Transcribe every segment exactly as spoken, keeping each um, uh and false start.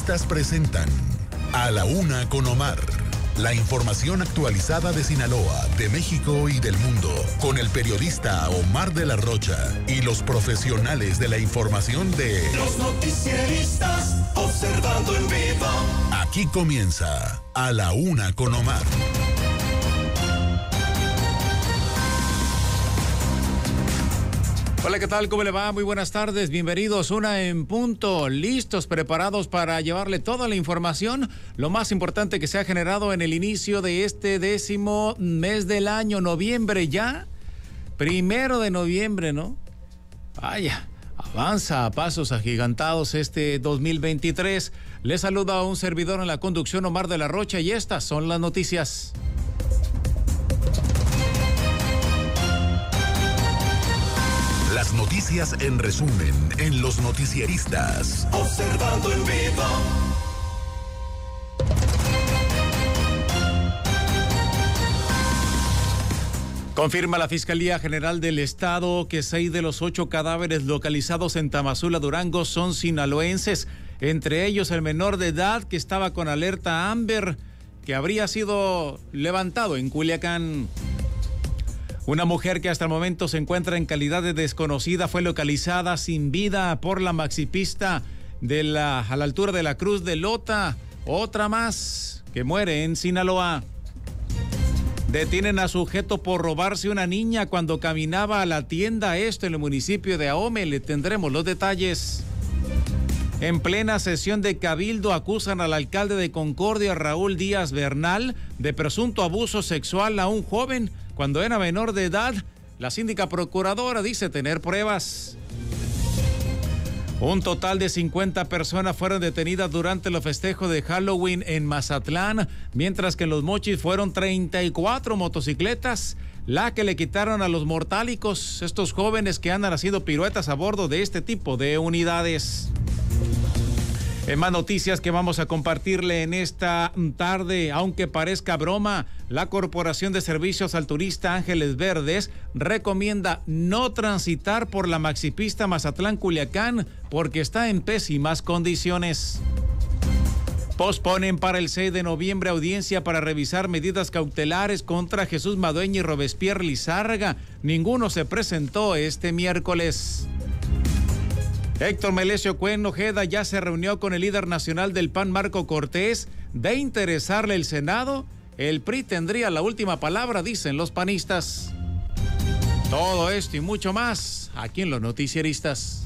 noticieristas presentan A la Una con Omar. La información actualizada de Sinaloa, de México y del mundo, con el periodista Omar de la Rocha y los profesionales de la información de Los noticieristas observando en vivo. Aquí comienza A la Una con Omar. Hola, ¿qué tal? ¿Cómo le va? Muy buenas tardes, bienvenidos, una en punto, listos, preparados para llevarle toda la información, lo más importante que se ha generado en el inicio de este décimo mes del año, noviembre ya, primero de noviembre, ¿no? Vaya, avanza a pasos agigantados este dos mil veintitrés. Le saluda a un servidor en la conducción, Omar de la Rocha, y estas son las noticias. Las noticias en resumen en Los Noticieristas. Observando en vivo. Confirma la Fiscalía General del Estado que seis de los ocho cadáveres localizados en Tamazula, Durango, son sinaloenses. Entre ellos el menor de edad que estaba con alerta Amber, que habría sido levantado en Culiacán. Una mujer que hasta el momento se encuentra en calidad de desconocida fue localizada sin vida por la maxipista de la, a la altura de la Cruz de Lota. Otra más que muere en Sinaloa. Detienen a sujeto por robarse una niña cuando caminaba a la tienda, esto en el municipio de Ahome. Le tendremos los detalles. En plena sesión de Cabildo acusan al alcalde de Concordia, Raúl Díaz Bernal, de presunto abuso sexual a un joven cuando era menor de edad. La síndica procuradora dice tener pruebas. Un total de cincuenta personas fueron detenidas durante los festejos de Halloween en Mazatlán, mientras que en Los Mochis fueron treinta y cuatro motocicletas la que le quitaron a los mortálicos, estos jóvenes que han haciendo piruetas a bordo de este tipo de unidades. En más noticias que vamos a compartirle en esta tarde, aunque parezca broma, la Corporación de Servicios al Turista Ángeles Verdes recomienda no transitar por la maxipista Mazatlán-Culiacán porque está en pésimas condiciones. Posponen para el seis de noviembre audiencia para revisar medidas cautelares contra Jesús Madueña y Robespierre Lizárraga. Ninguno se presentó este miércoles. Héctor Melesio Cuen Ojeda ya se reunió con el líder nacional del P A N, Marco Cortés. De interesarle el Senado, el P R I tendría la última palabra, dicen los panistas. Todo esto y mucho más aquí en Los Noticieristas.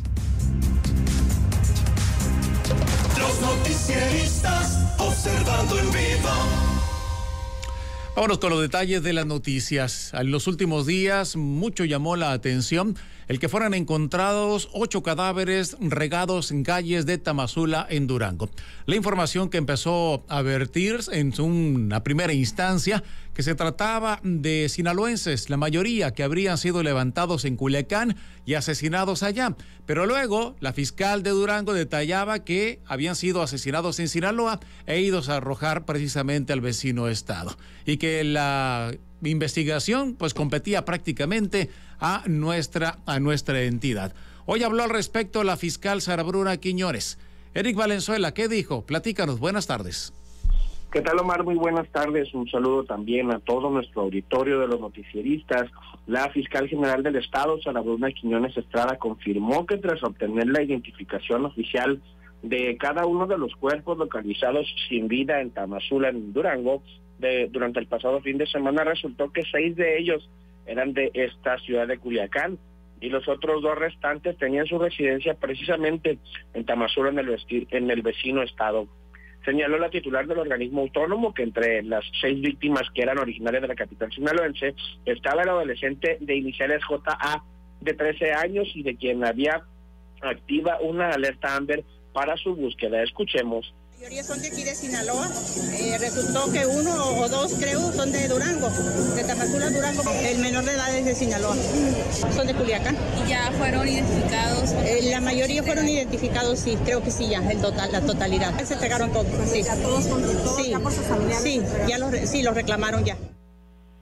Los noticieristas observando en vivo. Vámonos con los detalles de las noticias. En los últimos días, mucho llamó la atención el que fueran encontrados ocho cadáveres regados en calles de Tamazula, en Durango. La información que empezó a vertir en una primera instancia que se trataba de sinaloenses, la mayoría que habrían sido levantados en Culiacán y asesinados allá. Pero luego la fiscal de Durango detallaba que habían sido asesinados en Sinaloa e idos a arrojar precisamente al vecino estado. Y que la investigación pues competía prácticamente a nuestra, a nuestra entidad. Hoy habló al respecto la fiscal Sara Bruna Quiñones. Eric Valenzuela, ¿qué dijo? Platícanos, buenas tardes. ¿Qué tal, Omar? Muy buenas tardes. Un saludo también a todo nuestro auditorio de Los Noticieristas. La fiscal general del Estado, Sara Bruna Quiñones Estrada, confirmó que tras obtener la identificación oficial de cada uno de los cuerpos localizados sin vida en Tamazula, en Durango, de, durante el pasado fin de semana, resultó que seis de ellos eran de esta ciudad de Culiacán y los otros dos restantes tenían su residencia precisamente en Tamazula, en el, vesti- en el vecino estado. Señaló la titular del organismo autónomo que entre las seis víctimas que eran originarias de la capital sinaloense estaba el adolescente de iniciales J A de trece años y de quien había activa una alerta Amber para su búsqueda. Escuchemos. La mayoría son de aquí de Sinaloa, eh, resultó que uno o dos creo son de Durango, de Tamazula, Durango, el menor de edad es de Sinaloa, son de Culiacán. ¿Y ya fueron identificados? Eh, la mayoría fueron identificados, sí, creo que sí ya, el total, la totalidad. Se entregaron todos, sí. ¿Ya todos con todos, sí, ya por sus familiares? Sí, ya los, sí, los reclamaron ya.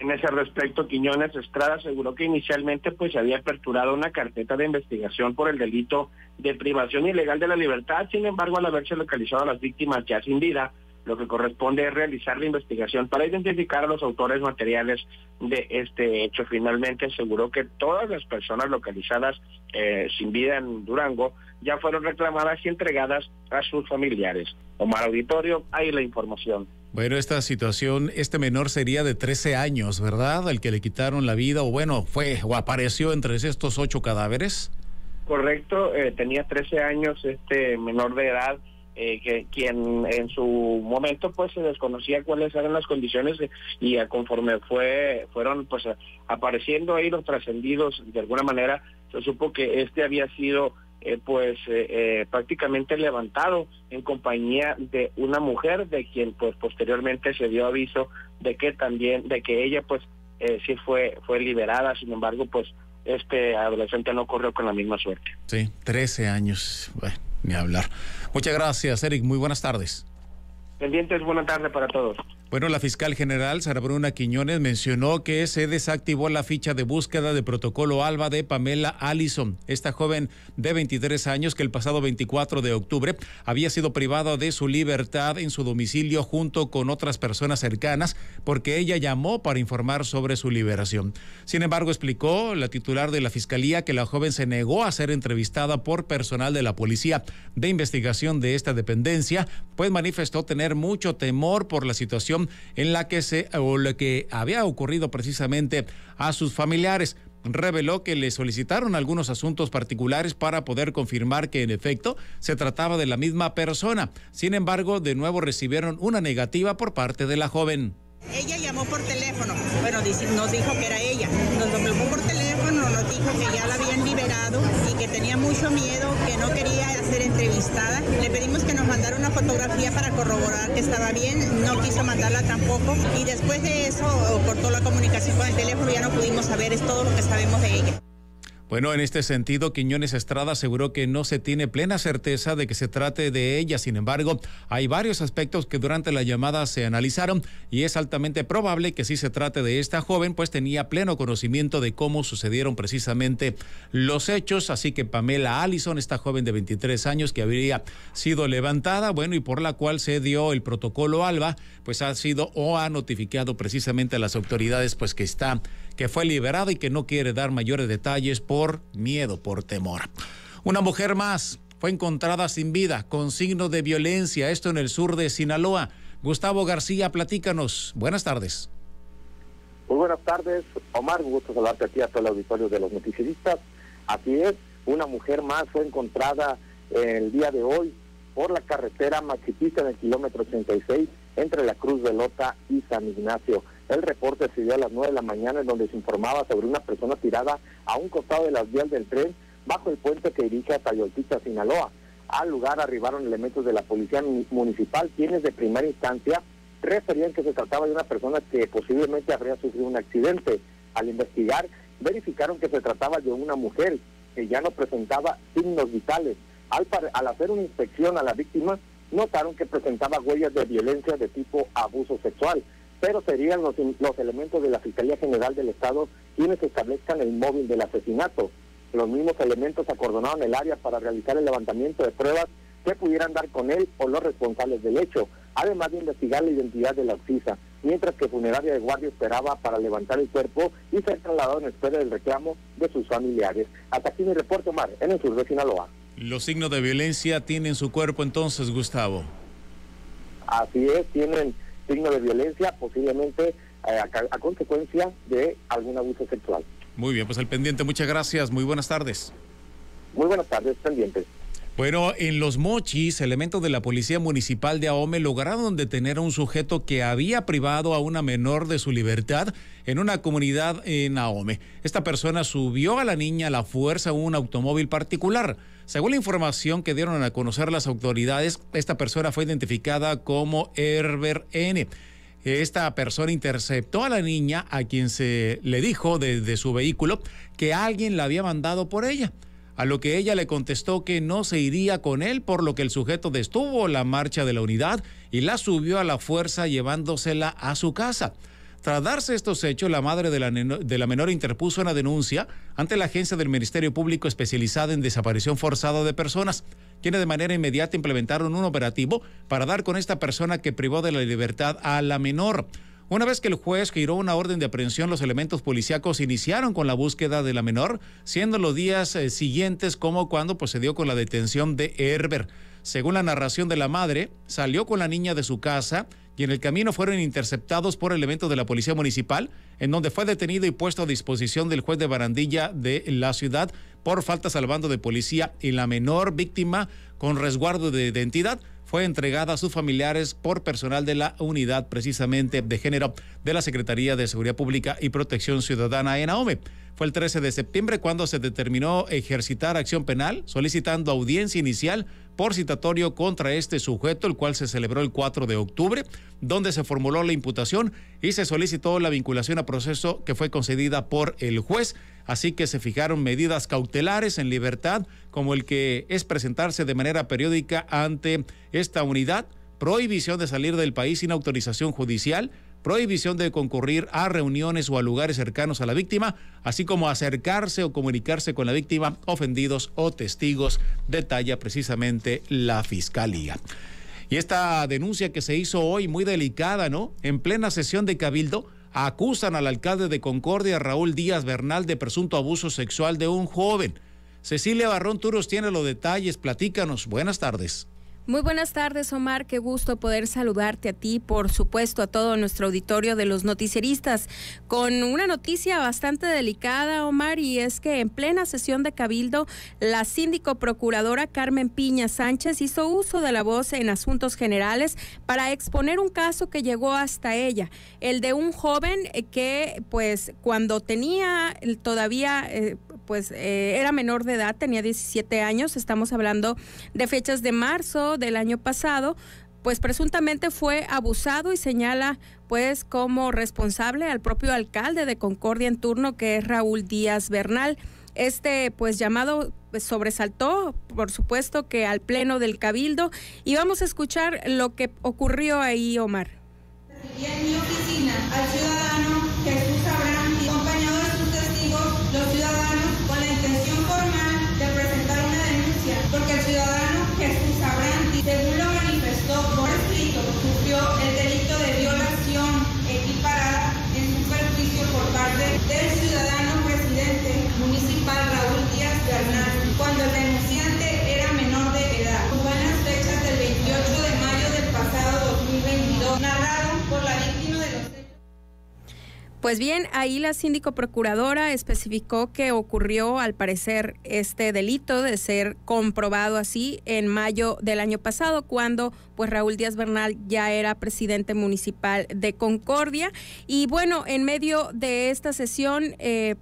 En ese respecto, Quiñones Estrada aseguró que inicialmente pues se había aperturado una carpeta de investigación por el delito de privación ilegal de la libertad. Sin embargo, al haberse localizado a las víctimas ya sin vida, lo que corresponde es realizar la investigación para identificar a los autores materiales de este hecho. Finalmente aseguró que todas las personas localizadas eh, sin vida en Durango ya fueron reclamadas y entregadas a sus familiares. Omar Auditorio, ahí la información. Bueno, esta situación, este menor sería de trece años, ¿verdad? Al que le quitaron la vida, o bueno, fue o apareció entre estos ocho cadáveres. Correcto, eh, tenía trece años este menor de edad, eh, que quien en su momento pues se desconocía cuáles eran las condiciones y a conforme fue fueron pues apareciendo ahí los trascendidos, de alguna manera se supo que este había sido Eh, pues eh, eh, prácticamente levantado en compañía de una mujer de quien pues posteriormente se dio aviso de que también de que ella pues eh, sí fue fue liberada. Sin embargo, pues este adolescente no corrió con la misma suerte. Sí, trece años, bueno, ni hablar. Muchas gracias, Eric, muy buenas tardes. Pendientes, buena tarde para todos. Bueno, la fiscal general Sara Bruna Quiñones mencionó que se desactivó la ficha de búsqueda de protocolo ALBA de Pamela Allison, esta joven de veintitrés años que el pasado veinticuatro de octubre había sido privada de su libertad en su domicilio junto con otras personas cercanas porque ella llamó para informar sobre su liberación. Sin embargo, explicó la titular de la fiscalía que la joven se negó a ser entrevistada por personal de la policía de investigación de esta dependencia, pues manifestó tener mucho temor por la situación en la que se o lo que había ocurrido precisamente a sus familiares. Reveló que le solicitaron algunos asuntos particulares para poder confirmar que en efecto se trataba de la misma persona. Sin embargo, de nuevo recibieron una negativa por parte de la joven. Ella llamó por teléfono, bueno, nos dijo que era ella, nos llamó por teléfono, nos dijo que ya la habían liberado y que tenía mucho miedo, que no quería ser entrevistada. Le pedimos que nos mandara una fotografía para corroborar que estaba bien, no quiso mandarla tampoco y después de eso cortó la comunicación con el teléfono, ya no pudimos saber, es todo lo que sabemos de ella. Bueno, en este sentido, Quiñones Estrada aseguró que no se tiene plena certeza de que se trate de ella. Sin embargo, hay varios aspectos que durante la llamada se analizaron y es altamente probable que sí se trate de esta joven, pues tenía pleno conocimiento de cómo sucedieron precisamente los hechos. Así que Pamela Allison, esta joven de veintitrés años que habría sido levantada, bueno, y por la cual se dio el protocolo ALBA, pues ha sido o ha notificado precisamente a las autoridades, pues que está, que fue liberada y que no quiere dar mayores detalles por miedo, por temor. Una mujer más fue encontrada sin vida, con signos de violencia, esto en el sur de Sinaloa. Gustavo García, platícanos. Buenas tardes. Muy buenas tardes, Omar, un gusto saludarte aquí a todo el auditorio de los noticieristas. Así es, una mujer más fue encontrada el día de hoy por la carretera Maxipista en el kilómetro ochenta y seis entre la Cruz de Lota y San Ignacio. El reporte se dio a las nueve de la mañana en donde se informaba sobre una persona tirada a un costado de las vías del tren bajo el puente que dirige a Tayoltita, Sinaloa. Al lugar arribaron elementos de la policía municipal, quienes de primera instancia referían que se trataba de una persona que posiblemente habría sufrido un accidente. Al investigar, verificaron que se trataba de una mujer que ya no presentaba signos vitales. Al, al hacer una inspección a la víctima, notaron que presentaba huellas de violencia de tipo abuso sexual, pero serían los, los elementos de la Fiscalía General del Estado quienes establezcan el móvil del asesinato. Los mismos elementos acordonaron el área para realizar el levantamiento de pruebas que pudieran dar con él o los responsables del hecho, además de investigar la identidad de la oxisa, mientras que Funeraria de Guardia esperaba para levantar el cuerpo y ser trasladado en espera del reclamo de sus familiares. Hasta aquí mi reporte, Omar, en el sur de Sinaloa. Los signos de violencia tienen su cuerpo entonces, Gustavo. Así es, tienen signos de violencia, posiblemente eh, a, a consecuencia de algún abuso sexual. Muy bien, pues al pendiente, muchas gracias, muy buenas tardes. Muy buenas tardes, pendientes. Bueno, en Los Mochis, elementos de la Policía Municipal de Ahome lograron detener a un sujeto que había privado a una menor de su libertad en una comunidad en Ahome. Esta persona subió a la niña a la fuerza a un automóvil particular. Según la información que dieron a conocer las autoridades, esta persona fue identificada como Herbert N. Esta persona interceptó a la niña, a quien se le dijo desde su vehículo que alguien la había mandado por ella, a lo que ella le contestó que no se iría con él, por lo que el sujeto detuvo la marcha de la unidad y la subió a la fuerza llevándosela a su casa. Tras darse estos hechos, la madre de la, de la menor interpuso una denuncia ante la agencia del Ministerio Público especializada en desaparición forzada de personas, quienes de manera inmediata implementaron un operativo para dar con esta persona que privó de la libertad a la menor. Una vez que el juez giró una orden de aprehensión, los elementos policíacos iniciaron con la búsqueda de la menor, siendo los días eh, siguientes como cuando procedió con la detención de Herber. Según la narración de la madre, salió con la niña de su casa y en el camino fueron interceptados por elementos de la Policía Municipal, en donde fue detenido y puesto a disposición del juez de Barandilla de la ciudad por faltas al bando de policía, y la menor víctima, con resguardo de identidad, fue entregada a sus familiares por personal de la Unidad precisamente de Género de la Secretaría de Seguridad Pública y Protección Ciudadana en AOME. Fue el trece de septiembre cuando se determinó ejercitar acción penal, solicitando audiencia inicial por citatorio contra este sujeto, el cual se celebró el cuatro de octubre, donde se formuló la imputación y se solicitó la vinculación a proceso, que fue concedida por el juez. Así que se fijaron medidas cautelares en libertad, como el que es presentarse de manera periódica ante esta unidad, prohibición de salir del país sin autorización judicial, prohibición de concurrir a reuniones o a lugares cercanos a la víctima, así como acercarse o comunicarse con la víctima, ofendidos o testigos, detalla precisamente la Fiscalía. Y esta denuncia que se hizo hoy, muy delicada, ¿no? En plena sesión de Cabildo, acusan al alcalde de Concordia, Raúl Díaz Bernal, de presunto abuso sexual de un joven. Cecilia Barrón Turos tiene los detalles, platícanos. Buenas tardes. Muy buenas tardes, Omar, qué gusto poder saludarte a ti, por supuesto a todo nuestro auditorio de los noticieristas, con una noticia bastante delicada, Omar, y es que en plena sesión de Cabildo, la síndico procuradora Carmen Piña Sánchez hizo uso de la voz en asuntos generales para exponer un caso que llegó hasta ella, el de un joven que pues cuando tenía todavía... Eh, pues eh, era menor de edad, tenía diecisiete años, estamos hablando de fechas de marzo del año pasado, pues presuntamente fue abusado y señala pues como responsable al propio alcalde de Concordia en turno, que es Raúl Díaz Bernal. Este pues llamado pues, sobresaltó, por supuesto, que al pleno del Cabildo, y vamos a escuchar lo que ocurrió ahí, Omar. Y en mi oficina al ciudadano Jesús Abraham, acompañado de sus testigos, los ciudadanos, con la intención formal de presentar una denuncia, porque el ciudadano Jesús Abranti, según lo manifestó por escrito, sufrió el delito de violación equiparada en su perjuicio por parte del ciudadano presidente municipal Raúl Díaz Bernal, cuando el denunciante era menor de edad. Fue en las fechas del veintiocho de mayo del pasado dos mil veintidós, narrado por la víctima de los hechos. Pues bien, ahí la síndico procuradora especificó que ocurrió, al parecer, este delito de ser comprobado así en mayo del año pasado, cuando pues Raúl Díaz Bernal ya era presidente municipal de Concordia. Y bueno, en medio de esta sesión, eh,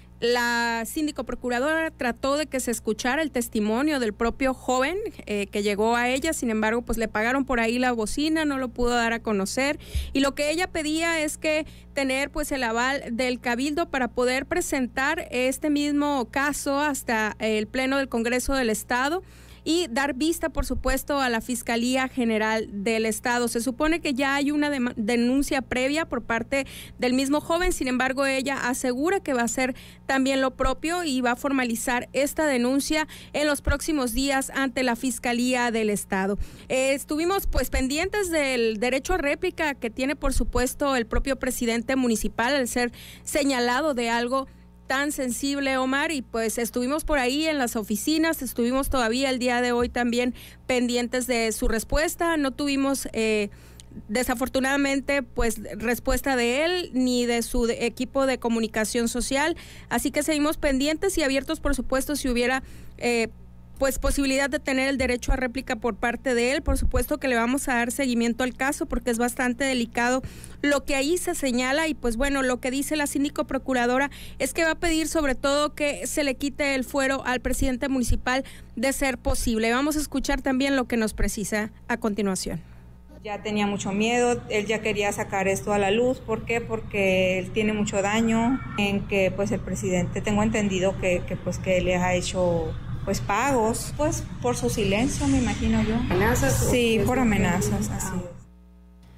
la síndico procuradora trató de que se escuchara el testimonio del propio joven eh, que llegó a ella. Sin embargo, pues le pagaron por ahí la bocina, no lo pudo dar a conocer, y lo que ella pedía es que tener pues el aval del Cabildo para poder presentar este mismo caso hasta el Pleno del Congreso del Estado y dar vista, por supuesto, a la Fiscalía General del Estado. Se supone que ya hay una de- denuncia previa por parte del mismo joven, sin embargo, ella asegura que va a hacer también lo propio y va a formalizar esta denuncia en los próximos días ante la Fiscalía del Estado. Eh, estuvimos pues pendientes del derecho a réplica que tiene, por supuesto, el propio presidente municipal al ser señalado de algo tan sensible, Omar, y pues estuvimos por ahí en las oficinas, estuvimos todavía el día de hoy también pendientes de su respuesta. No tuvimos eh, desafortunadamente pues respuesta de él ni de su de equipo de comunicación social, así que seguimos pendientes y abiertos, por supuesto, si hubiera eh, pues posibilidad de tener el derecho a réplica por parte de él. Por supuesto que le vamos a dar seguimiento al caso porque es bastante delicado lo que ahí se señala, y pues bueno, lo que dice la síndico procuradora es que va a pedir sobre todo que se le quite el fuero al presidente municipal de ser posible. Vamos a escuchar también lo que nos precisa a continuación. Ya tenía mucho miedo, él ya quería sacar esto a la luz. ¿Por qué? Porque él tiene mucho daño, en que pues el presidente, tengo entendido que, que pues que les ha hecho pues pagos, pues por su silencio, me imagino yo. ¿Amenazas? Sí, por amenazas, así es.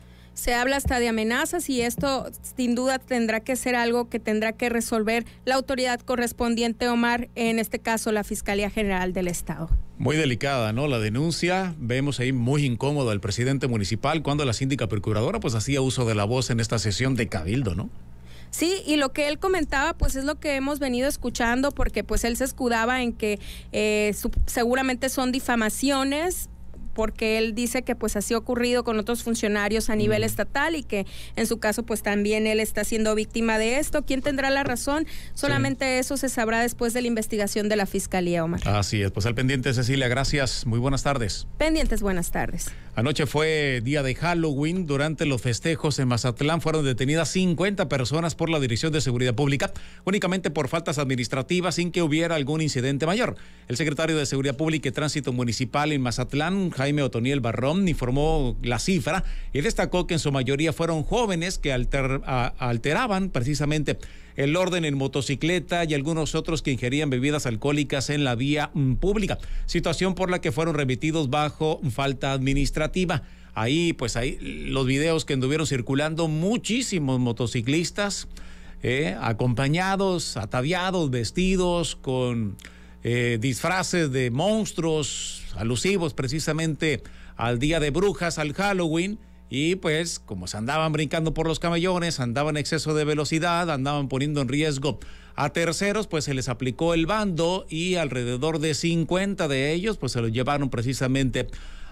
Se habla hasta de amenazas y esto sin duda tendrá que ser algo que tendrá que resolver la autoridad correspondiente, Omar, en este caso la Fiscalía General del Estado. Muy delicada, ¿no? La denuncia, vemos ahí muy incómodo al presidente municipal cuando la síndica procuradora pues hacía uso de la voz en esta sesión de cabildo, ¿no? Sí, y lo que él comentaba pues es lo que hemos venido escuchando, porque pues él se escudaba en que eh, su, seguramente son difamaciones, porque él dice que pues así ha ocurrido con otros funcionarios a nivel mm. estatal y que en su caso pues también él está siendo víctima de esto. ¿Quién tendrá la razón? Solamente sí. eso se sabrá después de la investigación de la Fiscalía, Omar. Así es, pues al pendiente, Cecilia, gracias, muy buenas tardes. Pendientes, buenas tardes. Anoche fue día de Halloween. Durante los festejos en Mazatlán fueron detenidas cincuenta personas por la Dirección de Seguridad Pública, únicamente por faltas administrativas, sin que hubiera algún incidente mayor. El secretario de Seguridad Pública y Tránsito Municipal en Mazatlán, Jaime Otoniel Barrón, informó la cifra y destacó que en su mayoría fueron jóvenes que alter, a, alteraban precisamente el orden en motocicleta y algunos otros que ingerían bebidas alcohólicas en la vía mm, pública, situación por la que fueron remitidos bajo falta administrativa. Ahí, pues ahí los videos que anduvieron circulando, muchísimos motociclistas eh, acompañados, ataviados, vestidos con eh, disfraces de monstruos alusivos precisamente al Día de Brujas, al Halloween. Y pues como se andaban brincando por los camellones, andaban en exceso de velocidad, andaban poniendo en riesgo a terceros, pues se les aplicó el bando y alrededor de cincuenta de ellos pues se los llevaron precisamente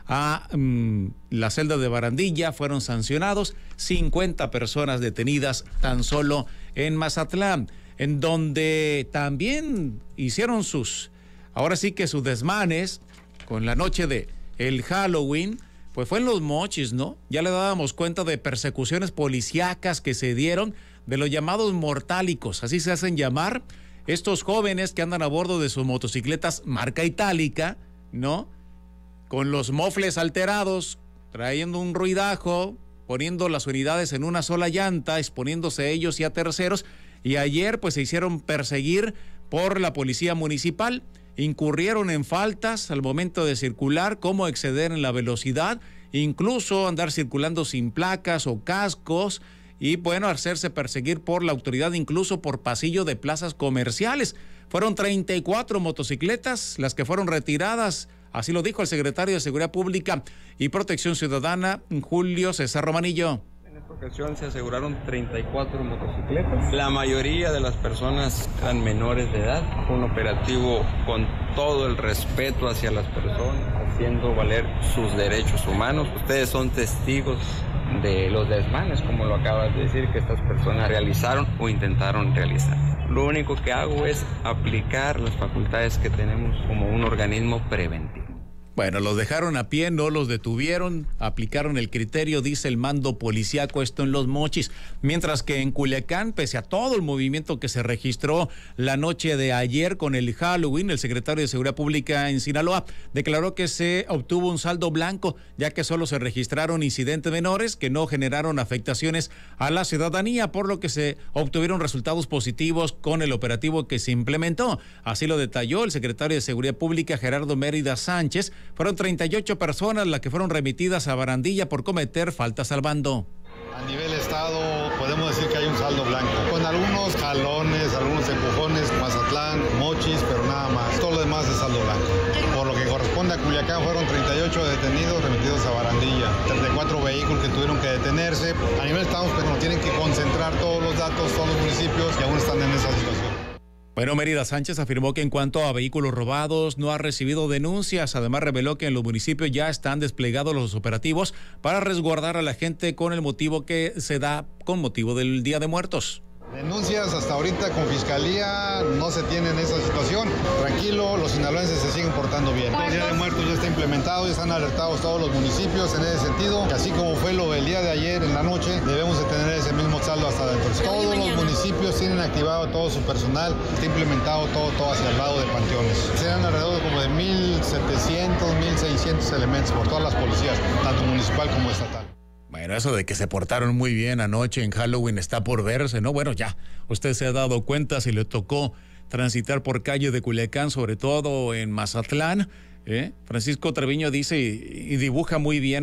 a um, la celda de Barandilla, fueron sancionados, cincuenta personas detenidas tan solo en Mazatlán, en donde también hicieron sus, ahora sí que sus desmanes con la noche de el Halloween. Pues fue en Los Mochis, ¿no? Ya le dábamos cuenta de persecuciones policíacas que se dieron de los llamados mortálicos, así se hacen llamar estos jóvenes que andan a bordo de sus motocicletas marca itálica, ¿no? Con los mofles alterados, trayendo un ruidajo, poniendo las unidades en una sola llanta, exponiéndose ellos y a terceros. Y ayer pues se hicieron perseguir por la policía municipal. Incurrieron en faltas al momento de circular, como exceder en la velocidad, incluso andar circulando sin placas o cascos y bueno, hacerse perseguir por la autoridad incluso por pasillo de plazas comerciales. Fueron treinta y cuatro motocicletas las que fueron retiradas, así lo dijo el secretario de Seguridad Pública y Protección Ciudadana, Julio César Romanillo. En esta ocasión se aseguraron treinta y cuatro motocicletas. La mayoría de las personas eran menores de edad. Fue un operativo con todo el respeto hacia las personas, haciendo valer sus derechos humanos. Ustedes son testigos de los desmanes, como lo acabas de decir, que estas personas realizaron o intentaron realizar. Lo único que hago es aplicar las facultades que tenemos como un organismo preventivo. Bueno, los dejaron a pie, no los detuvieron, aplicaron el criterio, dice el mando policíaco, esto en Los Mochis. Mientras que en Culiacán, pese a todo el movimiento que se registró la noche de ayer con el Halloween, el secretario de Seguridad Pública en Sinaloa declaró que se obtuvo un saldo blanco, ya que solo se registraron incidentes menores que no generaron afectaciones a la ciudadanía, por lo que se obtuvieron resultados positivos con el operativo que se implementó. Así lo detalló el secretario de Seguridad Pública, Gerardo Mérida Sánchez. Fueron treinta y ocho personas las que fueron remitidas a Barandilla por cometer faltas al bando. A nivel estado podemos decir que hay un saldo blanco, con algunos jalones, algunos empujones, Mazatlán, Mochis, pero nada más. Todo lo demás es saldo blanco. Por lo que corresponde a Culiacán fueron treinta y ocho detenidos remitidos a Barandilla, treinta y cuatro vehículos que tuvieron que detenerse. A nivel estado pues, nos tienen que concentrar todos los datos, todos los municipios que aún están en esa situación. Bueno, Mérida Sánchez afirmó que en cuanto a vehículos robados no ha recibido denuncias. Además reveló que en los municipios ya están desplegados los operativos para resguardar a la gente con el motivo que se da con motivo del Día de Muertos. Denuncias hasta ahorita con Fiscalía no se tienen esa situación. Tranquilo, los sinaloenses se siguen portando bien. El Día de Muertos ya está implementado, ya están alertados todos los municipios en ese sentido. Que así como fue lo del día de ayer en la noche, debemos de tener ese mismo saldo hasta dentro. Todos los municipios tienen activado todo su personal, está implementado todo, todo hacia el lado de panteones. Serán alrededor como de mil setecientos, mil seiscientos elementos por todas las policías, tanto municipal como estatal. Bueno, eso de que se portaron muy bien anoche en Halloween está por verse, ¿no? Bueno, ya, usted se ha dado cuenta si le tocó transitar por calle de Culiacán, sobre todo en Mazatlán, ¿eh? Francisco Treviño dice y, y dibuja muy bien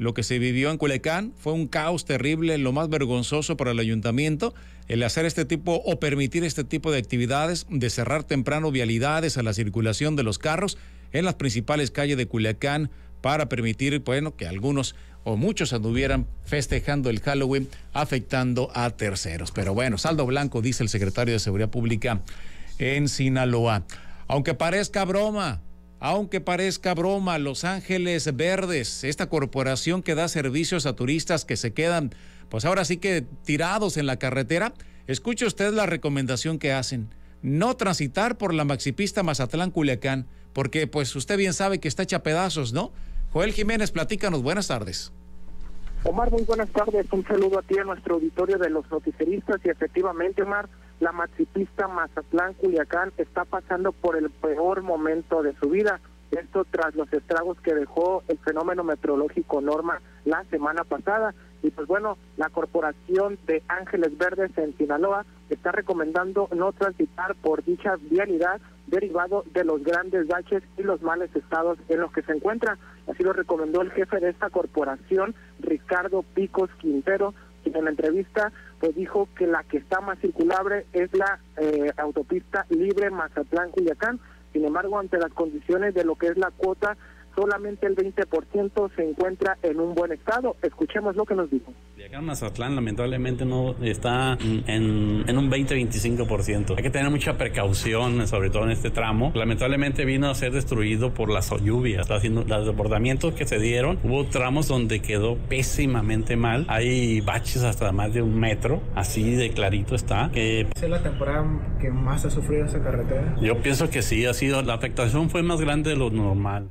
lo que se vivió en Culiacán. Fue un caos terrible, lo más vergonzoso para el ayuntamiento, el hacer este tipo o permitir este tipo de actividades, de cerrar temprano vialidades a la circulación de los carros en las principales calles de Culiacán para permitir, bueno, que algunos o muchos anduvieran festejando el Halloween, afectando a terceros. Pero bueno, saldo blanco, dice el secretario de Seguridad Pública en Sinaloa. Aunque parezca broma, aunque parezca broma, Los Ángeles Verdes, esta corporación que da servicios a turistas que se quedan, pues ahora sí que tirados en la carretera, escuche usted la recomendación que hacen: no transitar por la maxipista Mazatlán-Culiacán, porque pues usted bien sabe que está hecha a pedazos, ¿no? Joel Jiménez, platícanos, buenas tardes. Omar, muy buenas tardes, un saludo a ti, a nuestro auditorio de los noticieristas, y efectivamente, Omar, la maxipista Mazatlán-Culiacán está pasando por el peor momento de su vida, esto tras los estragos que dejó el fenómeno meteorológico Norma la semana pasada. Y pues bueno, la Corporación de Ángeles Verdes en Sinaloa está recomendando no transitar por dicha vialidad derivado de los grandes baches y los malos estados en los que se encuentra. Así lo recomendó el jefe de esta corporación, Ricardo Picos Quintero, quien en la entrevista pues dijo que la que está más circulable es la eh, autopista libre Mazatlán-Culiacán. Sin embargo, ante las condiciones de lo que es la cuota, solamente el veinte por ciento se encuentra en un buen estado. Escuchemos lo que nos dijo. Acá en Mazatlán lamentablemente no está en, en un veinte a veinticinco por ciento. Hay que tener mucha precaución, sobre todo en este tramo. Lamentablemente vino a ser destruido por las lluvias, haciendo los desbordamientos que se dieron. Hubo tramos donde quedó pésimamente mal. Hay baches hasta más de un metro, así de clarito está. Que... ¿Es la temporada que más ha sufrido esa carretera? Yo pienso que sí, ha sido, la afectación fue más grande de lo normal.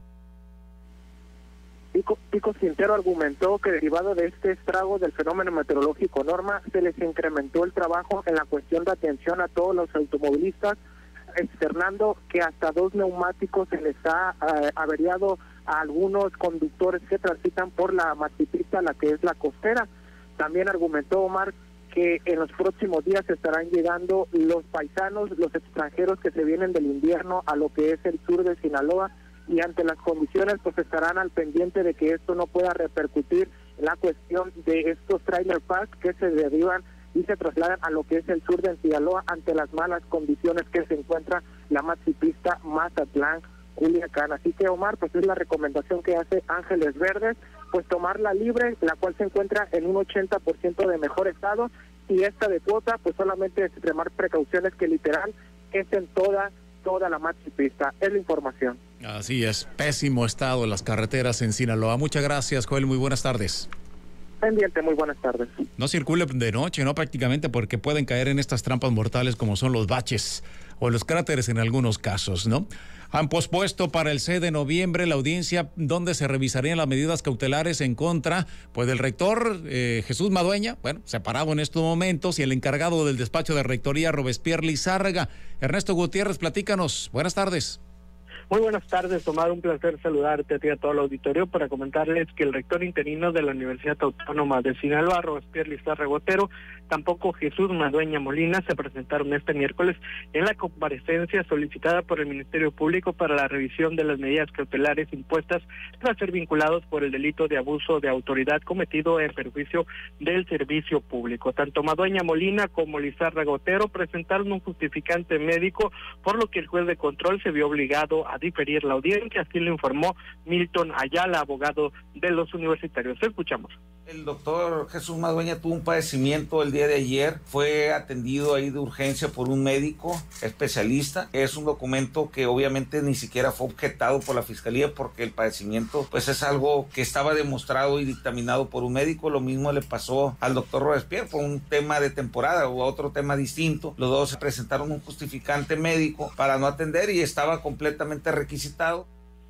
Pico, Pico Quintero argumentó que derivado de este estrago del fenómeno meteorológico Norma, se les incrementó el trabajo en la cuestión de atención a todos los automovilistas, externando que hasta dos neumáticos se les ha eh, averiado a algunos conductores que transitan por la maxipista, la que es la costera. También argumentó Omar que en los próximos días estarán llegando los paisanos, los extranjeros que se vienen del invierno a lo que es el sur de Sinaloa, y ante las condiciones pues estarán al pendiente de que esto no pueda repercutir en la cuestión de estos trailer parks que se derivan y se trasladan a lo que es el sur de Sinaloa ante las malas condiciones que se encuentra la maxipista Mazatlán-Culiacán. Así que, Omar, pues es la recomendación que hace Ángeles Verdes, pues tomarla libre, la cual se encuentra en un ochenta por ciento de mejor estado, y esta de cuota pues solamente es extremar precauciones que literal es en toda toda la maxipista. Es la información. Así es, pésimo estado las carreteras en Sinaloa. Muchas gracias, Joel, muy buenas tardes. Pendiente, muy buenas tardes. No circule de noche, ¿no? Prácticamente, porque pueden caer en estas trampas mortales como son los baches o los cráteres en algunos casos, ¿no? Han pospuesto para el seis de noviembre la audiencia donde se revisarían las medidas cautelares en contra pues del rector eh, Jesús Madueña, bueno, separado en estos momentos, y el encargado del despacho de rectoría, Robespierre Lizárraga. Ernesto Gutiérrez, platícanos. Buenas tardes. Muy buenas tardes, Omar, un placer saludarte a ti y a todo el auditorio para comentarles que el rector interino de la Universidad Autónoma de Sinaloa, Robespierre Lizárraga Otero, tampoco Jesús Madueña Molina se presentaron este miércoles en la comparecencia solicitada por el Ministerio Público para la revisión de las medidas cautelares impuestas tras ser vinculados por el delito de abuso de autoridad cometido en perjuicio del servicio público. Tanto Madueña Molina como Lizárraga Otero presentaron un justificante médico, por lo que el juez de control se vio obligado a diferir la audiencia, así lo informó Milton Ayala, abogado de los universitarios. Escuchamos. El doctor Jesús Madueña tuvo un padecimiento el día de ayer, fue atendido ahí de urgencia por un médico especialista. Es un documento que obviamente ni siquiera fue objetado por la fiscalía, porque el padecimiento pues es algo que estaba demostrado y dictaminado por un médico. Lo mismo le pasó al doctor Robespierre, por un tema de temporada o otro tema distinto. Los dos presentaron un justificante médico para no atender y estaba completamente requisitado.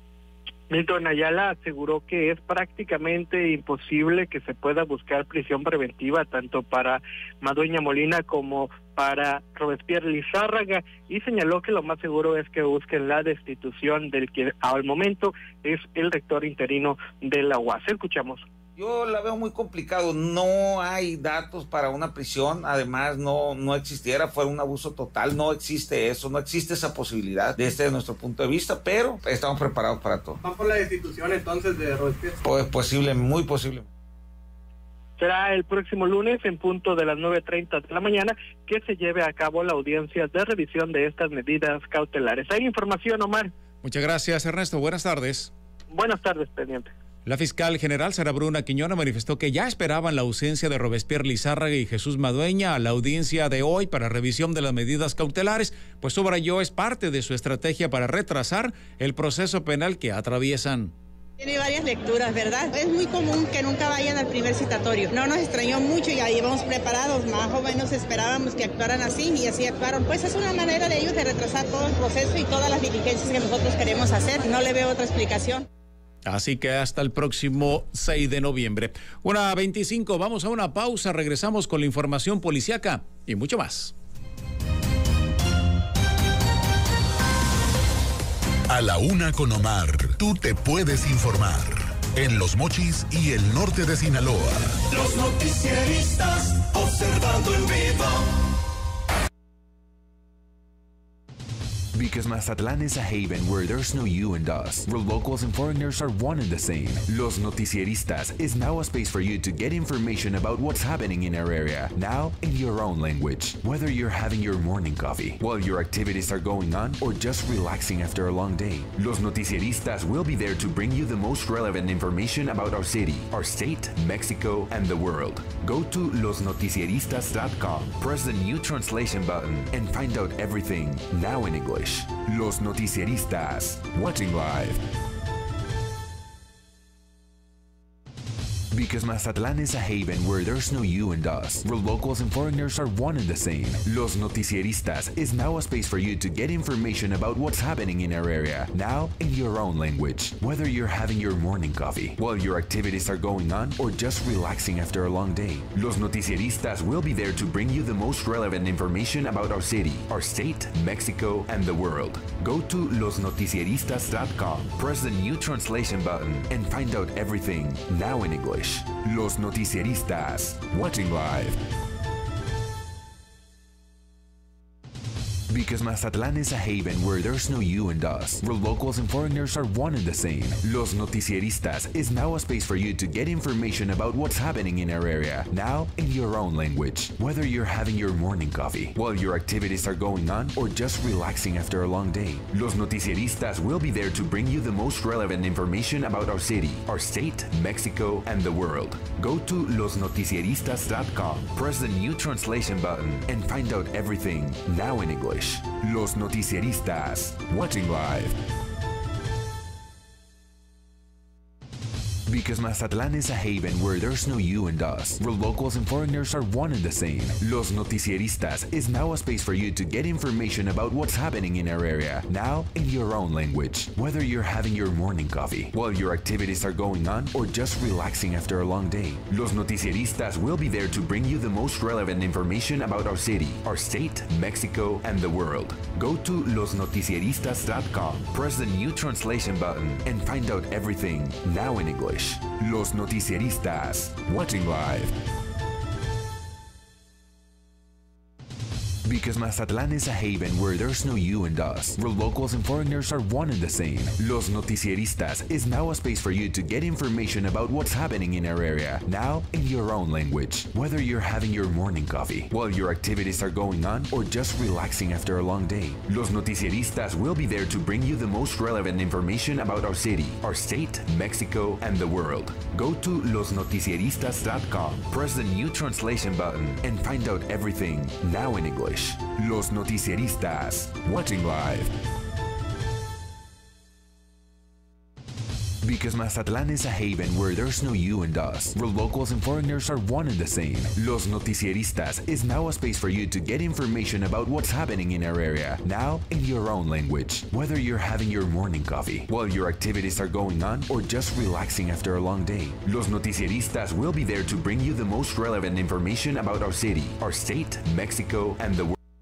Milton Ayala aseguró que es prácticamente imposible que se pueda buscar prisión preventiva tanto para Madueña Molina como para Robespierre Lizárraga, y señaló que lo más seguro es que busquen la destitución del que al momento es el rector interino de la U A S. Escuchamos. Yo la veo muy complicado, no hay datos para una prisión, además no, no existiera, fuera un abuso total, no existe eso, no existe esa posibilidad desde nuestro punto de vista, pero estamos preparados para todo. ¿Van por la destitución entonces de Robespierre? Pues posible, muy posible. Será el próximo lunes en punto de las nueve treinta de la mañana que se lleve a cabo la audiencia de revisión de estas medidas cautelares. Hay información, Omar. Muchas gracias, Ernesto. Buenas tardes. Buenas tardes, pendiente. La fiscal general Sara Bruna Quiñona manifestó que ya esperaban la ausencia de Robespierre Lizárraga y Jesús Madueña a la audiencia de hoy para revisión de las medidas cautelares, pues subrayó es parte de su estrategia para retrasar el proceso penal que atraviesan. Tiene varias lecturas, ¿verdad? Es muy común que nunca vayan al primer citatorio. No nos extrañó mucho, ya íbamos preparados, más o menos esperábamos que actuaran así y así actuaron. Pues es una manera de ellos de retrasar todo el proceso y todas las diligencias que nosotros queremos hacer. No le veo otra explicación. Así que hasta el próximo seis de noviembre. Una veinticinco, vamos a una pausa, regresamos con la información policíaca y mucho más. A la una con Omar, tú te puedes informar. En Los Mochis y el norte de Sinaloa. Los noticieristas observando en vivo. Because Mazatlan is a haven where there's no you and us, where locals and foreigners are one and the same. Los Noticieristas is now a space for you to get information about what's happening in our area, now in your own language. Whether you're having your morning coffee, while your activities are going on, or just relaxing after a long day, Los Noticieristas will be there to bring you the most relevant information about our city, our state, Mexico, and the world. Go to los noticieristas dot com, press the new translation button, and find out everything, now in English. Los Noticieristas, watching live. Because Mazatlan is a haven where there's no you and us, where locals and foreigners are one and the same. Los Noticieristas is now a space for you to get information about what's happening in our area, now in your own language. Whether you're having your morning coffee, while your activities are going on, or just relaxing after a long day, Los Noticieristas will be there to bring you the most relevant information about our city, our state, Mexico, and the world. Go to los noticieristas dot com, press the new translation button, and find out everything, now in English. Los Noticieristas, watching live. Because Mazatlan is a haven where there's no you and us, where locals and foreigners are one and the same. Los Noticieristas is now a space for you to get information about what's happening in our area, now in your own language. Whether you're having your morning coffee, while your activities are going on, or just relaxing after a long day, Los Noticieristas will be there to bring you the most relevant information about our city, our state, Mexico, and the world. Go to los noticieristas dot com, press the new translation button, and find out everything, now in English. Los Noticieristas, watching live. Because Mazatlan is a haven where there's no you and us, where locals and foreigners are one and the same. Los Noticieristas is now a space for you to get information about what's happening in our area, now in your own language. Whether you're having your morning coffee, while your activities are going on, or just relaxing after a long day, Los Noticieristas will be there to bring you the most relevant information about our city, our state, Mexico, and the world. Go to los noticieristas dot com, press the new translation button, and find out everything, now in English. Los Noticieristas, watching live. Because Mazatlan is a haven where there's no you and us, where locals and foreigners are one and the same. Los Noticieristas is now a space for you to get information about what's happening in our area, now in your own language. Whether you're having your morning coffee, while your activities are going on, or just relaxing after a long day, Los Noticieristas will be there to bring you the most relevant information about our city, our state, Mexico, and the world. Go to los noticieristas dot com, press the new translation button, and find out everything, now in English. Los Noticieristas, watching live. Because Mazatlan is a haven where there's no you and us, where locals and foreigners are one and the same. Los Noticieristas is now a space for you to get information about what's happening in our area, now in your own language. Whether you're having your morning coffee, while your activities are going on, or just relaxing after a long day, Los Noticieristas will be there to bring you the most relevant information about our city, our state, Mexico, and the world.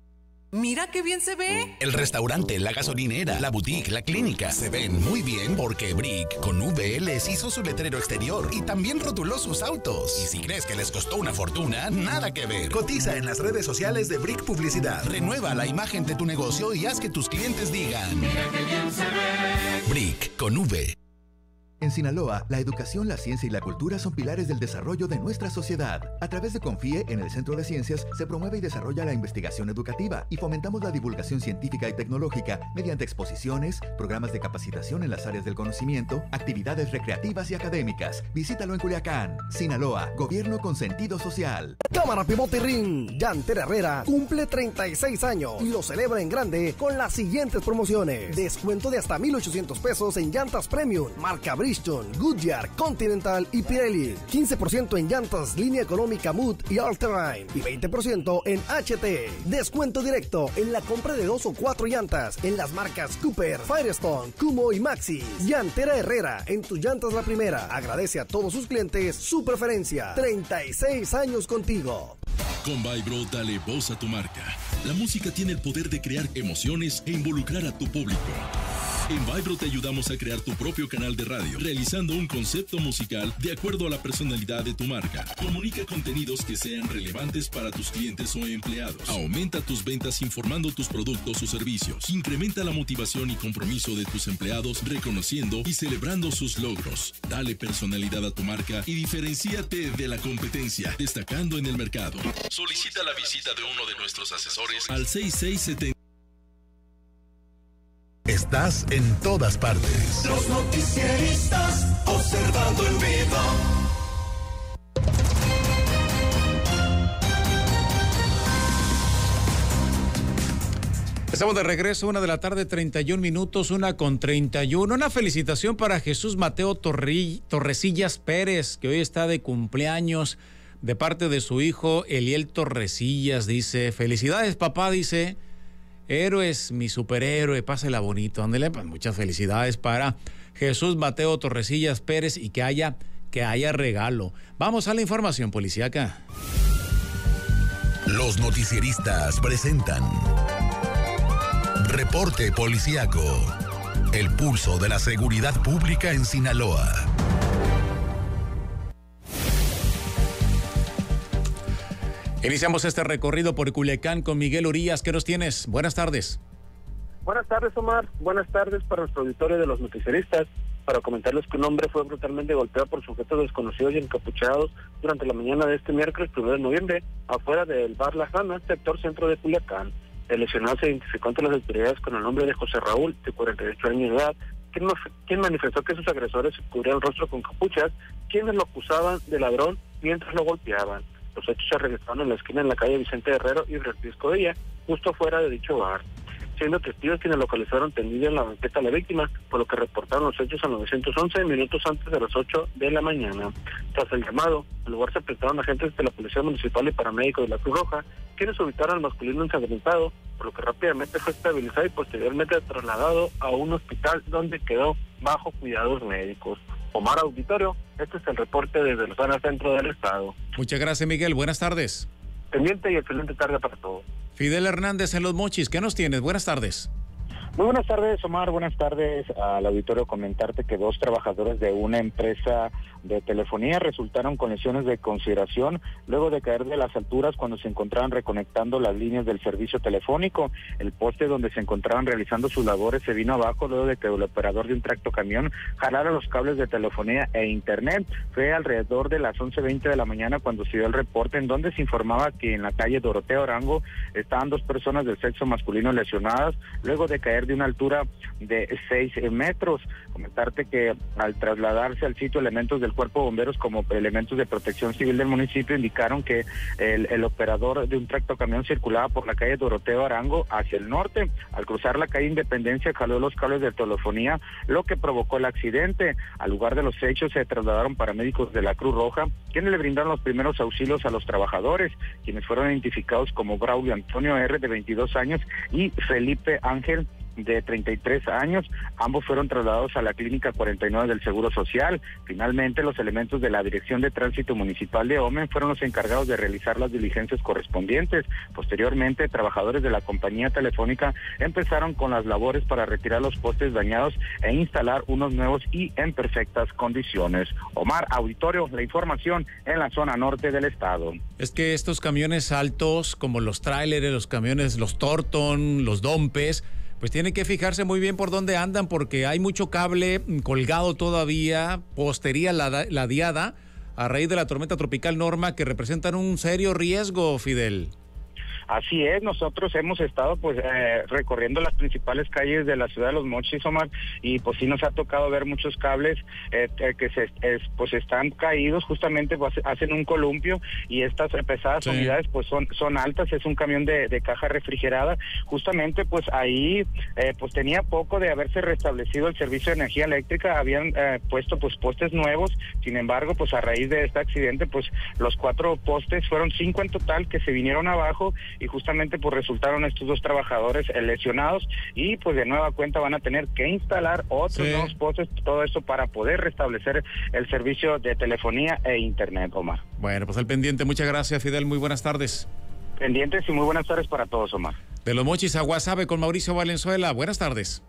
Mira qué bien se ve. El restaurante, la gasolinera, la boutique, la clínica se ven muy bien porque Brick con V les hizo su letrero exterior y también rotuló sus autos. Y si crees que les costó una fortuna, nada que ver. Cotiza en las redes sociales de Brick Publicidad. Renueva la imagen de tu negocio y haz que tus clientes digan: mira qué bien se ve. Brick con V. En Sinaloa, la educación, la ciencia y la cultura son pilares del desarrollo de nuestra sociedad. A través de Confíe, en el Centro de Ciencias, se promueve y desarrolla la investigación educativa y fomentamos la divulgación científica y tecnológica mediante exposiciones, programas de capacitación en las áreas del conocimiento, actividades recreativas y académicas. Visítalo en Culiacán. Sinaloa, gobierno con sentido social. Cámara Pivote Ring, Llantera Herrera cumple treinta y seis años y lo celebra en grande con las siguientes promociones: descuento de hasta mil ochocientos pesos en llantas premium, marca Bridgestone, Goodyear, Continental y Pirelli, quince por ciento en llantas línea económica Mood y All Terrain y veinte por ciento en H T. Descuento directo en la compra de dos o cuatro llantas en las marcas Cooper, Firestone, Kumo y Maxxis. Llantera Herrera, en tus llantas la primera. Agradece a todos sus clientes su preferencia. treinta y seis años contigo. Con Vibro, dale voz a tu marca. La música tiene el poder de crear emociones e involucrar a tu público. En Vibro te ayudamos a crear tu propio canal de radio, realizando un concepto musical de acuerdo a la personalidad de tu marca. Comunica contenidos que sean relevantes para tus clientes o empleados. Aumenta tus ventas informando tus productos o servicios. Incrementa la motivación y compromiso de tus empleados, reconociendo y celebrando sus logros. Dale personalidad a tu marca y diferencíate de la competencia, destacando en el mercado. Solicita la visita de uno de nuestros asesores al seis seis siete. Estás en todas partes. Los noticieristas observando en vivo. Estamos de regreso, una de la tarde, treinta y un minutos, una con treinta y uno. Una felicitación para Jesús Mateo Torri, Torresillas Pérez, que hoy está de cumpleaños, de parte de su hijo Eliel Torresillas. Dice: felicidades, papá, dice. Héroes, mi superhéroe, pásela bonito. Ándele, pues muchas felicidades para Jesús Mateo Torresillas Pérez y que haya, que haya regalo. Vamos a la información policíaca. Los noticieristas presentan Reporte Policíaco, el pulso de la seguridad pública en Sinaloa. Iniciamos este recorrido por Culiacán con Miguel Urías. ¿Qué nos tienes? Buenas tardes. Buenas tardes, Omar. Buenas tardes para nuestro auditorio de los noticieristas. Para comentarles que un hombre fue brutalmente golpeado por sujetos desconocidos y encapuchados durante la mañana de este miércoles primero de noviembre, afuera del bar La Jana, sector centro de Culiacán. El lesionado se identificó ante las autoridades con el nombre de José Raúl, de cuarenta y ocho años de edad, quien, quien manifestó que sus agresores se cubrían el rostro con capuchas, quienes lo acusaban de ladrón mientras lo golpeaban. Los hechos se registraron en la esquina en la calle Vicente Herrero y Francisco Villa, justo fuera de dicho bar, siendo testigos quienes localizaron tendido en la banqueta a la víctima, por lo que reportaron los hechos a nueve once minutos antes de las ocho de la mañana. Tras el llamado, al lugar se prestaron agentes de la Policía Municipal y paramédicos de la Cruz Roja, quienes ubicaron al masculino ensangrentado, por lo que rápidamente fue estabilizado y posteriormente trasladado a un hospital donde quedó bajo cuidados médicos. Omar, auditorio, este es el reporte desde la zona centro del estado. Muchas gracias, Miguel. Buenas tardes. Pendiente y excelente tarde para todos. Fidel Hernández en Los Mochis, ¿qué nos tienes? Buenas tardes. Muy buenas tardes, Omar. Buenas tardes al auditorio. Comentarte que dos trabajadores de una empresa de telefonía resultaron con lesiones de consideración luego de caer de las alturas cuando se encontraban reconectando las líneas del servicio telefónico. El poste donde se encontraban realizando sus labores se vino abajo luego de que el operador de un tractocamión jalara los cables de telefonía e internet. Fue alrededor de las once veinte de la mañana cuando se dio el reporte en donde se informaba que en la calle Dorotea Arango estaban dos personas del sexo masculino lesionadas luego de caer de una altura de seis metros. Comentarte que al trasladarse al sitio, elementos del Cuerpo de Bomberos como elementos de protección civil del municipio indicaron que el, el operador de un tractocamión circulaba por la calle Doroteo Arango hacia el norte. Al cruzar la calle Independencia jaló los cables de telefonía, lo que provocó el accidente. Al lugar de los hechos se trasladaron paramédicos de la Cruz Roja, quienes le brindaron los primeros auxilios a los trabajadores, quienes fueron identificados como Braulio Antonio R., de veintidós años, y Felipe Ángel de treinta y tres años. Ambos fueron trasladados a la clínica cuarenta y nueve del Seguro Social. Finalmente, los elementos de la Dirección de Tránsito Municipal de Omen fueron los encargados de realizar las diligencias correspondientes. Posteriormente, trabajadores de la compañía telefónica empezaron con las labores para retirar los postes dañados e instalar unos nuevos y en perfectas condiciones. Omar, auditorio, la información en la zona norte del estado. Es que estos camiones altos, como los tráileres, los camiones, los Torton, los Dompes, pues tienen que fijarse muy bien por dónde andan, porque hay mucho cable colgado todavía, postería la, ladeada, a raíz de la tormenta tropical Norma, que representan un serio riesgo, Fidel. Así es, nosotros hemos estado pues eh, recorriendo las principales calles de la ciudad de Los Mochis, Omar, y pues sí nos ha tocado ver muchos cables eh, eh, que se es, pues están caídos, justamente pues, hacen un columpio, y estas pesadas sí. unidades pues son son altas. Es un camión de, de caja refrigerada. Justamente pues ahí eh, pues tenía poco de haberse restablecido el servicio de energía eléctrica, habían eh, puesto pues postes nuevos. Sin embargo, pues a raíz de este accidente pues los cuatro postes, fueron cinco en total, que se vinieron abajo, y justamente pues resultaron estos dos trabajadores lesionados, y pues de nueva cuenta van a tener que instalar otros sí. nuevos postes, todo esto para poder restablecer el servicio de telefonía e internet, Omar. Bueno, pues al pendiente. Muchas gracias, Fidel, muy buenas tardes. Pendientes y muy buenas tardes para todos, Omar. De Los Mochis a Guasave con Mauricio Valenzuela, buenas tardes.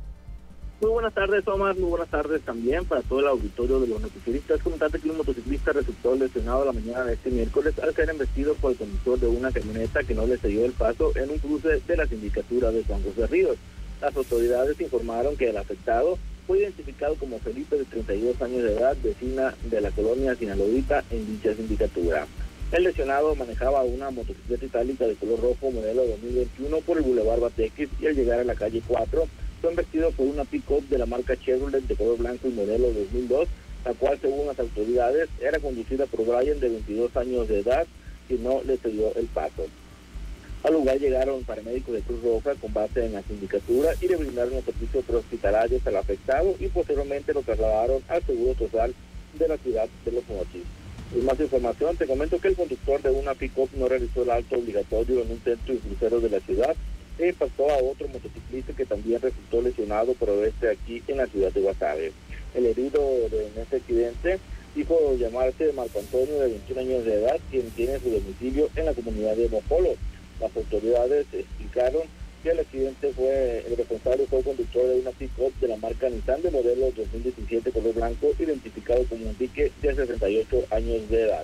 Muy buenas tardes, Omar, muy buenas tardes también para todo el auditorio de los noticieristas. Comentarte que un motociclista resultó lesionado la mañana de este miércoles al ser embestido por el conductor de una camioneta que no le cedió el paso en un cruce de la sindicatura de San José Ríos. Las autoridades informaron que el afectado fue identificado como Felipe, de treinta y dos años de edad, vecina de la colonia Sinaloita en dicha sindicatura. El lesionado manejaba una motocicleta itálica de color rojo modelo dos mil veintiuno por el Boulevard Batequis, y al llegar a la calle cuatro fue embestido por una pick-up de la marca Chevrolet de color blanco y modelo dos mil dos, la cual, según las autoridades, era conducida por Brian, de veintidós años de edad, y no le cedió el paso. Al lugar llegaron paramédicos de Cruz Roja con base en la sindicatura y le brindaron los servicios prehospitalarios al afectado, y posteriormente lo trasladaron al Seguro Social de la ciudad de Los Mochis. Y más información, te comento que el conductor de una pick-up no realizó el alto obligatorio en un centro y crucero de la ciudad, e impactó a otro motociclista que también resultó lesionado, pero este aquí en la ciudad de Guasave. El herido de, en este accidente dijo llamarse Marco Antonio, de veintiún años de edad, quien tiene su domicilio en la comunidad de Mopolo. Las autoridades explicaron que el accidente fue, el responsable fue el conductor de una pick-up de la marca Nissan de modelo dos mil diecisiete color blanco, identificado como Enrique, de sesenta y ocho años de edad.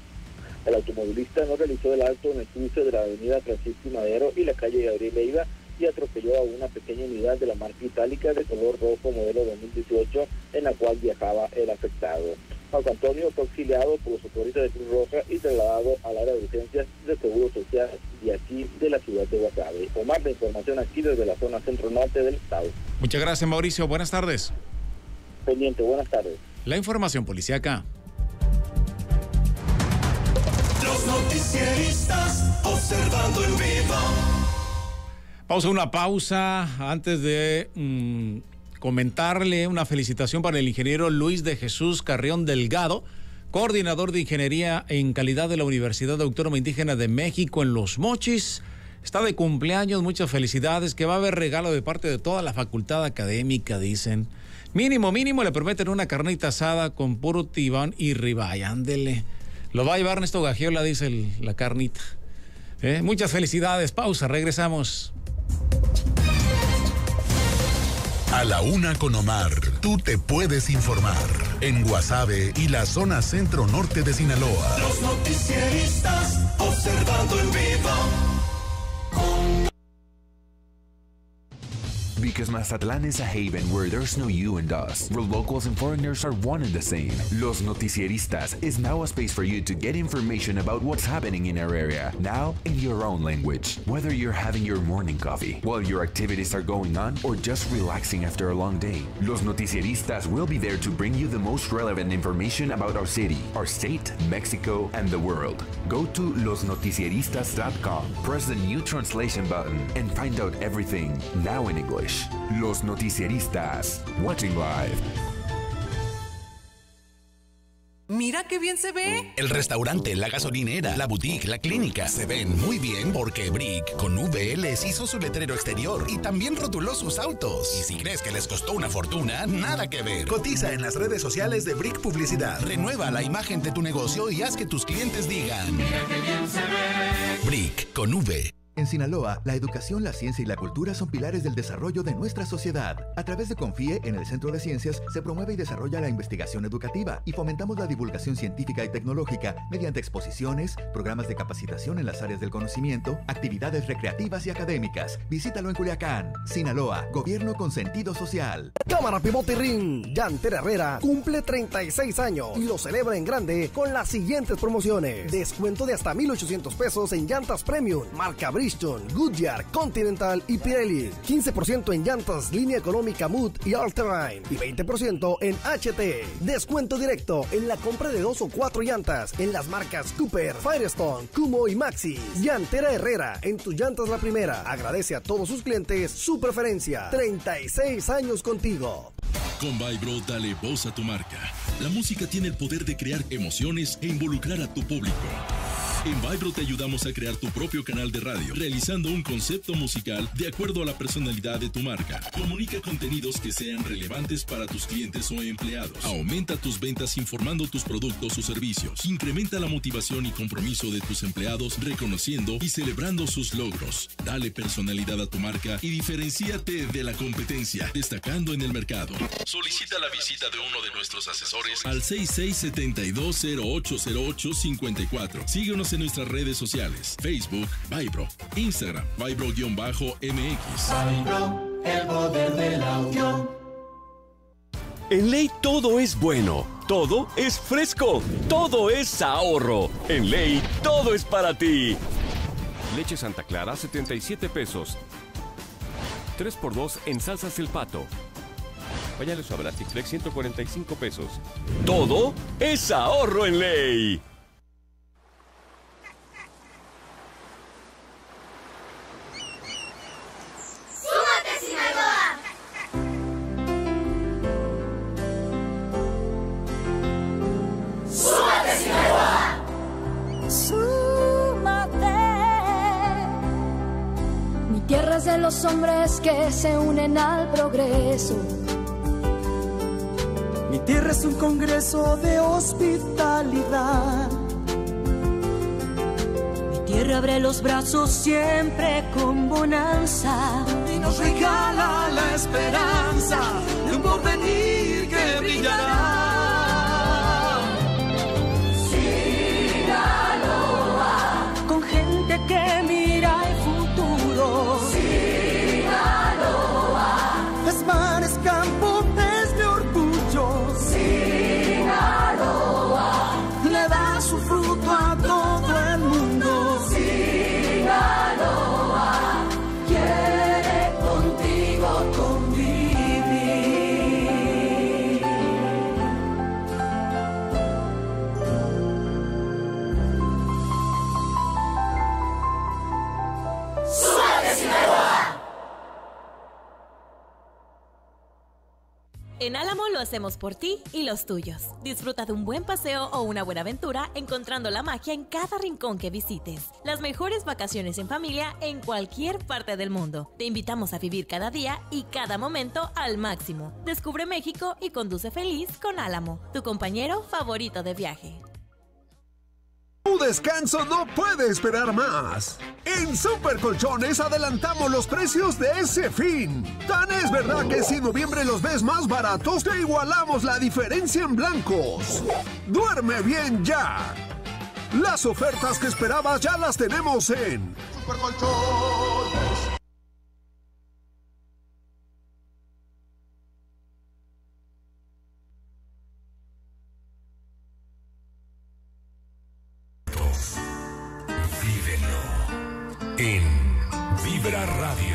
El automovilista no realizó el alto en el cruce de la avenida Francisco y Madero y la calle Gabriel Leiva, y atropelló a una pequeña unidad de la marca itálica de color rojo modelo dos mil dieciocho, en la cual viajaba el afectado. Marco Antonio fue auxiliado por los autoridades de Cruz Roja y trasladado al área de urgencias de Seguro Social de aquí de la ciudad de Guasave. Omar, de información aquí desde la zona centro-norte del estado. Muchas gracias, Mauricio. Buenas tardes. Pendiente, buenas tardes. La información policíaca. Los noticieristas observando en vivo. Pausa, una pausa antes de mmm, comentarle una felicitación para el ingeniero Luis de Jesús Carrión Delgado, coordinador de ingeniería en calidad de la Universidad Autónoma Indígena de México en Los Mochis. Está de cumpleaños, muchas felicidades, que va a haber regalo de parte de toda la facultad académica, dicen. Mínimo, mínimo le prometen una carnita asada con puro tibón y ribeye, ándele. Lo va a llevar Ernesto Gagiola, dice el, la carnita. ¿Eh? Muchas felicidades. Pausa, regresamos. A la una con Omar, tú te puedes informar en Guasave y la zona centro-norte de Sinaloa. Los noticieristas observando en vivo. Because Mazatlan is a haven where there's no you and us, where locals and foreigners are one and the same. Los Noticieristas is now a space for you to get information about what's happening in our area, now in your own language. Whether you're having your morning coffee, while your activities are going on, or just relaxing after a long day, Los Noticieristas will be there to bring you the most relevant information about our city, our state, Mexico, and the world. Go to los noticieristas dot com, press the new translation button, and find out everything, now in English. Los Noticieristas, watching live. Mira mira qué bien se ve. El restaurante, la gasolinera, la boutique, la clínica se ven muy bien porque Brick con V les hizo su letrero exterior y también rotuló sus autos. Y si crees que les costó una fortuna, nada que ver. Cotiza en las redes sociales de Brick Publicidad. Renueva la imagen de tu negocio y haz que tus clientes digan: mira qué bien se ve. Brick con V. En Sinaloa, la educación, la ciencia y la cultura son pilares del desarrollo de nuestra sociedad. A través de Confíe, en el Centro de Ciencias, se promueve y desarrolla la investigación educativa y fomentamos la divulgación científica y tecnológica mediante exposiciones, programas de capacitación en las áreas del conocimiento, actividades recreativas y académicas. Visítalo en Culiacán. Sinaloa, gobierno con sentido social. Cámara Pivote Ring, Llantera Herrera cumple treinta y seis años y lo celebra en grande con las siguientes promociones. Descuento de hasta mil ochocientos pesos en llantas premium, marca Bridgestone, Goodyear, Continental y Pirelli. quince por ciento en llantas línea económica Mood y All Terrain y veinte por ciento en H T. Descuento directo en la compra de dos o cuatro llantas en las marcas Cooper, Firestone, Kumo y Maxxis. Llantera Herrera, en tus llantas la primera. Agradece a todos sus clientes su preferencia. treinta y seis años contigo. Con Vibro, dale voz a tu marca. La música tiene el poder de crear emociones e involucrar a tu público. En Vibro te ayudamos a crear tu propio canal de radio, realizando un concepto musical de acuerdo a la personalidad de tu marca. Comunica contenidos que sean relevantes para tus clientes o empleados. Aumenta tus ventas informando tus productos o servicios. Incrementa la motivación y compromiso de tus empleados, reconociendo y celebrando sus logros. Dale personalidad a tu marca y diferenciate de la competencia, destacando en el mercado. Solicita la visita de uno de nuestros asesores al seis seis siete dos cero ocho cero ocho cinco cuatro. Síguenos en nuestras redes sociales: Facebook, Vibro, Instagram, Vibro-M X. Vibro, el poder de la unión. En Ley todo es bueno, todo es fresco, todo es ahorro. En Ley todo es para ti. Leche Santa Clara, setenta y siete pesos. tres por dos en salsas El Pato. Pañales Suabrastic Flex, ciento cuarenta y cinco pesos. Todo es ahorro en Ley. Tierras de los hombres que se unen al progreso. Mi tierra es un congreso de hospitalidad. Mi tierra abre los brazos siempre con bonanza y nos regala la esperanza de un porvenir que brillará. Sinaloa, con gente que mira el futuro. Sinaloa, es mar, es campo, es de orgullo. Sinaloa, le da su fruto a todo el mundo. Sinaloa, quiere contigo convivir. ¡Súbete, Sinaloa! En Álamo lo hacemos por ti y los tuyos. Disfruta de un buen paseo o una buena aventura encontrando la magia en cada rincón que visites. Las mejores vacaciones en familia en cualquier parte del mundo. Te invitamos a vivir cada día y cada momento al máximo. Descubre México y conduce feliz con Álamo, tu compañero favorito de viaje. Tu descanso no puede esperar más. En Super Colchones adelantamos los precios de ese fin. Tan es verdad que si en noviembre los ves más baratos, te igualamos la diferencia en blancos. Duerme bien ya. Las ofertas que esperabas ya las tenemos en Super Colchones. En Vibra Radio.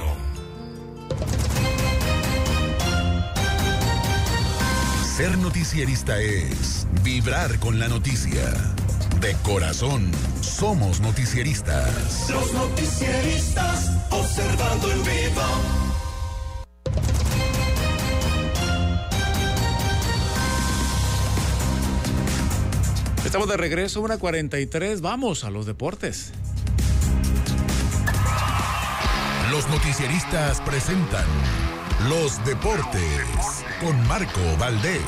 Ser noticierista es vibrar con la noticia. De corazón, somos noticieristas. Los noticieristas observando en vivo. Estamos de regreso, una cuarenta y tres. Vamos a los deportes. Los noticieristas presentan Los Deportes con Marco Valdés.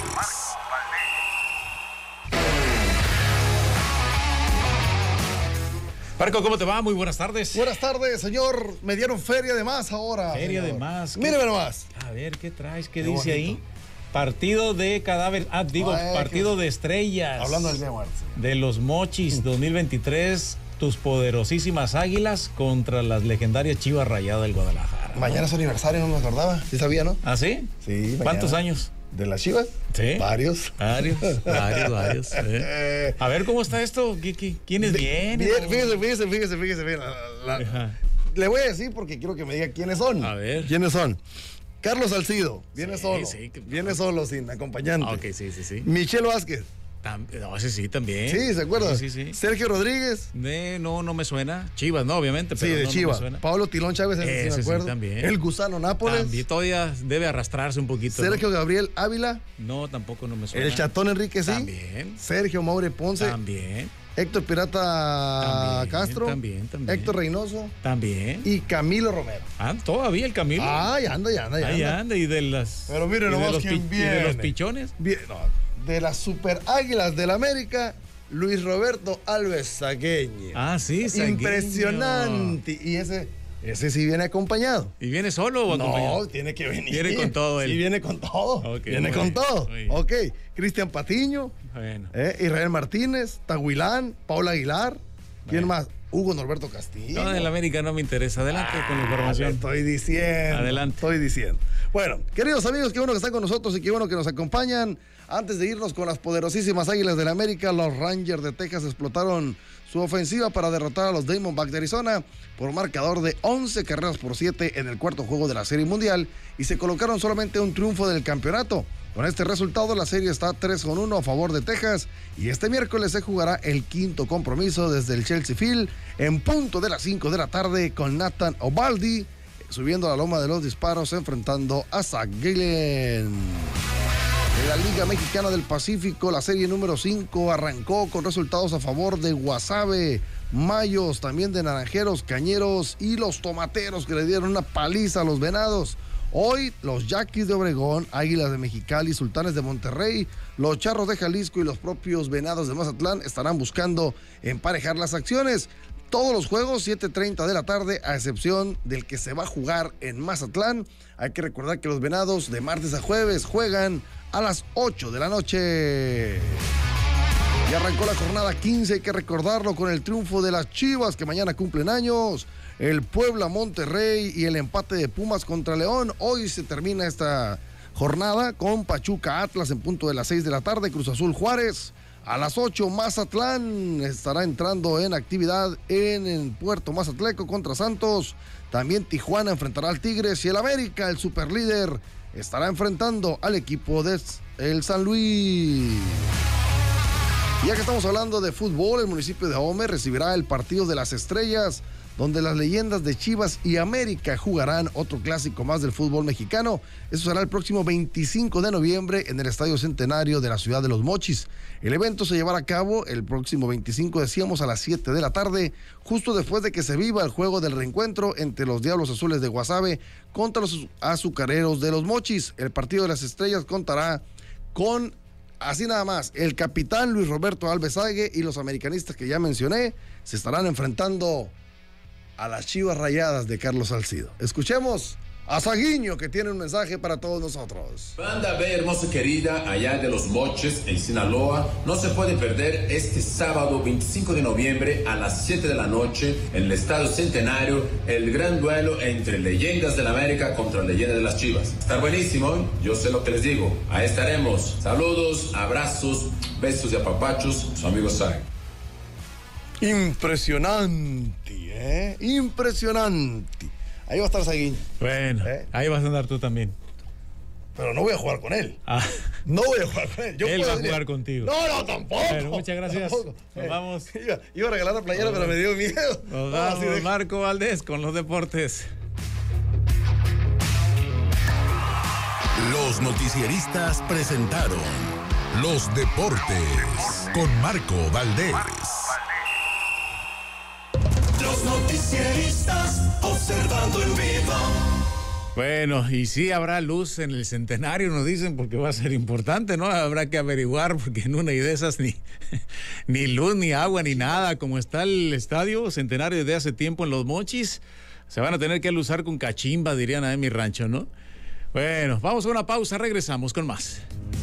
Marco, ¿cómo te va? Muy buenas tardes. Buenas tardes, señor. Me dieron feria de más ahora. Feria señor. de más. Míreme nomás. A ver, ¿qué traes? ¿Qué, Qué dice bonito. ahí? Partido de cadáver. Ah, digo, Ay, partido que... de estrellas. Hablando del día de muerte. De los Mochis dos mil veintitrés. Tus poderosísimas Águilas contra las legendarias Chivas Rayadas del Guadalajara. Mañana es aniversario, no me acordaba. ¿Sí sabía, no? ¿Ah, sí? Sí. ¿Cuántos mañana. años? ¿De las Chivas? Sí. Varios. Varios, varios, varios. ¿eh? A ver, ¿cómo está esto? ¿Quiénes vienen? Bien, fíjese, fíjese, fíjese, fíjese. fíjese la, la, le voy a decir porque quiero que me diga quiénes son. A ver. ¿Quiénes son? Carlos Salcido, viene sí, solo. Sí, que... Viene solo, sin acompañante. Ah, ok, sí, sí, sí. Michelle Vázquez. Tam... No, ese sí, también. Sí, ¿se acuerda? Sí, sí, sí. Sergio Rodríguez. De, no, no me suena. Chivas, no, obviamente. Pero sí, de no, Chivas. No Pablo Tilón Chávez, ese si me acuerdo. Sí, también. El Gusano Nápoles. También todavía debe arrastrarse un poquito. Sergio ¿no? Gabriel Ávila. No, tampoco no me suena. El Chatón Enrique, sí. También. Sergio Maure Ponce. También. Héctor Pirata también, Castro. También, también. Héctor Reynoso. También. Y Camilo Romero. Ah, todavía el Camilo. Ah, ya anda, ya anda, ya Ahí anda. anda. Y de las. Pero miren nomás quién pi... viene. ¿Y de los pichones? Bien, no, de las Super Águilas del América, Luis Roberto Alves Sagueño. Ah, sí, Sagueño. Impresionante. Y ese, ese sí viene acompañado. ¿Y viene solo o acompañado? No, tiene que venir. Viene con todo él. Sí, viene con todo. Okay, viene con bien, todo. Ok. Cristian Patiño, bueno. eh, Israel Martínez, Tahuilán, Paula Aguilar. ¿Quién bueno. más? Hugo Norberto Castillo. No, del América no me interesa. Adelante ah, con la información. Estoy diciendo. Adelante. Estoy diciendo. Bueno, queridos amigos, qué bueno que están con nosotros y qué bueno que nos acompañan. Antes de irnos con las poderosísimas Águilas del América, los Rangers de Texas explotaron su ofensiva para derrotar a los Diamondbacks de Arizona por marcador de once carreras por siete en el cuarto juego de la Serie Mundial y se colocaron solamente un triunfo del campeonato. Con este resultado, la serie está tres con uno a favor de Texas y este miércoles se jugará el quinto compromiso desde el Chelsea Field en punto de las cinco de la tarde con Nathan Ovaldi subiendo a la loma de los disparos enfrentando a Zach Gallen. En la Liga Mexicana del Pacífico, la serie número cinco arrancó con resultados a favor de Guasave, Mayos, también de Naranjeros, Cañeros y los Tomateros que le dieron una paliza a los Venados. Hoy, los Yaquis de Obregón, Águilas de Mexicali, Sultanes de Monterrey, los Charros de Jalisco y los propios Venados de Mazatlán estarán buscando emparejar las acciones. Todos los juegos, siete treinta de la tarde, a excepción del que se va a jugar en Mazatlán. Hay que recordar que los Venados de martes a jueves juegan a las ocho de la noche. Y arrancó la jornada quince, hay que recordarlo, con el triunfo de las Chivas, que mañana cumplen años. El Puebla, Monterrey y el empate de Pumas contra León. Hoy se termina esta jornada con Pachuca Atlas en punto de las seis de la tarde, Cruz Azul Juárez. A las ocho, Mazatlán estará entrando en actividad en el Puerto Mazatleco contra Santos. También Tijuana enfrentará al Tigres y el América, el superlíder, estará enfrentando al equipo de el San Luis. Ya que estamos hablando de fútbol, el municipio de Ahome recibirá el partido de las estrellas, donde las leyendas de Chivas y América jugarán otro clásico más del fútbol mexicano. Eso será el próximo veinticinco de noviembre en el Estadio Centenario de la ciudad de Los Mochis. El evento se llevará a cabo el próximo veinticinco, decíamos, a las siete de la tarde, justo después de que se viva el juego del reencuentro entre los Diablos Azules de Guasave contra los Azucareros de Los Mochis. El partido de las estrellas contará con, así nada más, el capitán Luis Roberto Alves Sague y los americanistas que ya mencioné se estarán enfrentando a las Chivas Rayadas de Carlos Salcido. Escuchemos a Saguiño, que tiene un mensaje para todos nosotros. Banda B hermosa querida, allá de Los Mochis, en Sinaloa, no se puede perder este sábado veinticinco de noviembre a las siete de la noche en el Estadio Centenario, el gran duelo entre leyendas de la América contra leyendas de las Chivas. Está buenísimo, yo sé lo que les digo. Ahí estaremos. Saludos, abrazos, besos y apapachos, su amigo Sai. Impresionante, ¿eh? Impresionante. Ahí va a estar Saguiño. Bueno, ¿eh? Ahí vas a andar tú también. Pero no voy a jugar con él. Ah. No voy a jugar con él. Yo él va a jugar decir, contigo. No, no, tampoco. Bueno, muchas gracias. Tampoco. Nos eh, vamos. Iba, iba a regalar la playera, pero me dio miedo. Nos vamos, de... Marco Valdés con los deportes. Los noticieristas presentaron Los Deportes. con Marco Valdés. Los noticieristas observando en vivo. Bueno, y sí habrá luz en el centenario, nos dicen, porque va a ser importante, ¿no? Habrá que averiguar, porque en una y de esas ni, ni luz, ni agua, ni nada, como está el estadio centenario de hace tiempo en Los Mochis, se van a tener que luzar con cachimba, dirían ahí en mi rancho, ¿no? Bueno, vamos a una pausa, regresamos con más.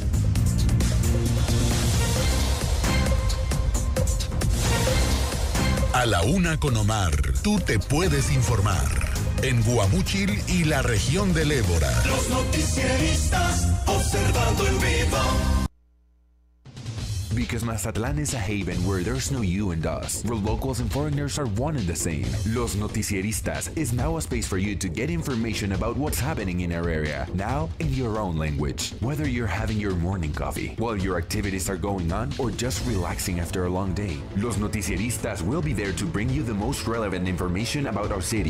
A la una con Omar, tú te puedes informar. En Guamúchil y la región del Ébora. Los noticieristas observando en vivo. Because Mazatlan is a haven where there's no you and us, where locals and foreigners are one and the same. Los Noticieristas is now a space for you to get information about what's happening in our area, now in your own language. Whether you're having your morning coffee, while your activities are going on, or just relaxing after a long day, Los Noticieristas will be there to bring you the most relevant information about our city.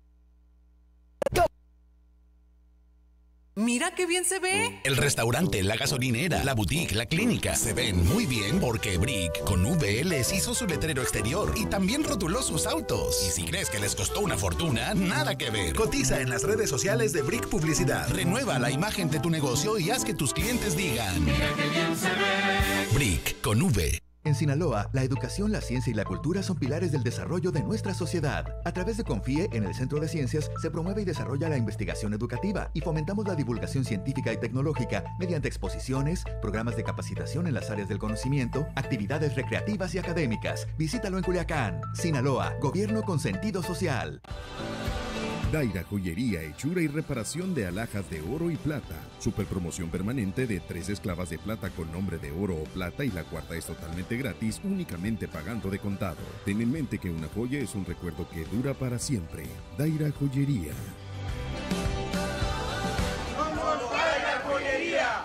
Mira qué bien se ve. El restaurante, la gasolinera, la boutique, la clínica se ven muy bien porque Brick con V les hizo su letrero exterior y también rotuló sus autos. Y si crees que les costó una fortuna, nada que ver. Cotiza en las redes sociales de Brick Publicidad. Renueva la imagen de tu negocio y haz que tus clientes digan: mira qué bien se ve. Brick con V. En Sinaloa, la educación, la ciencia y la cultura son pilares del desarrollo de nuestra sociedad. A través de Confíe, en el Centro de Ciencias, se promueve y desarrolla la investigación educativa y fomentamos la divulgación científica y tecnológica mediante exposiciones, programas de capacitación en las áreas del conocimiento, actividades recreativas y académicas. Visítalo en Culiacán. Sinaloa, gobierno con sentido social. Daira Joyería, hechura y reparación de alhajas de oro y plata. Super promoción permanente de tres esclavas de plata con nombre de oro o plata y la cuarta es totalmente gratis, únicamente pagando de contado. Ten en mente que una joya es un recuerdo que dura para siempre. Daira Joyería. ¡Vamos, Daira Joyería!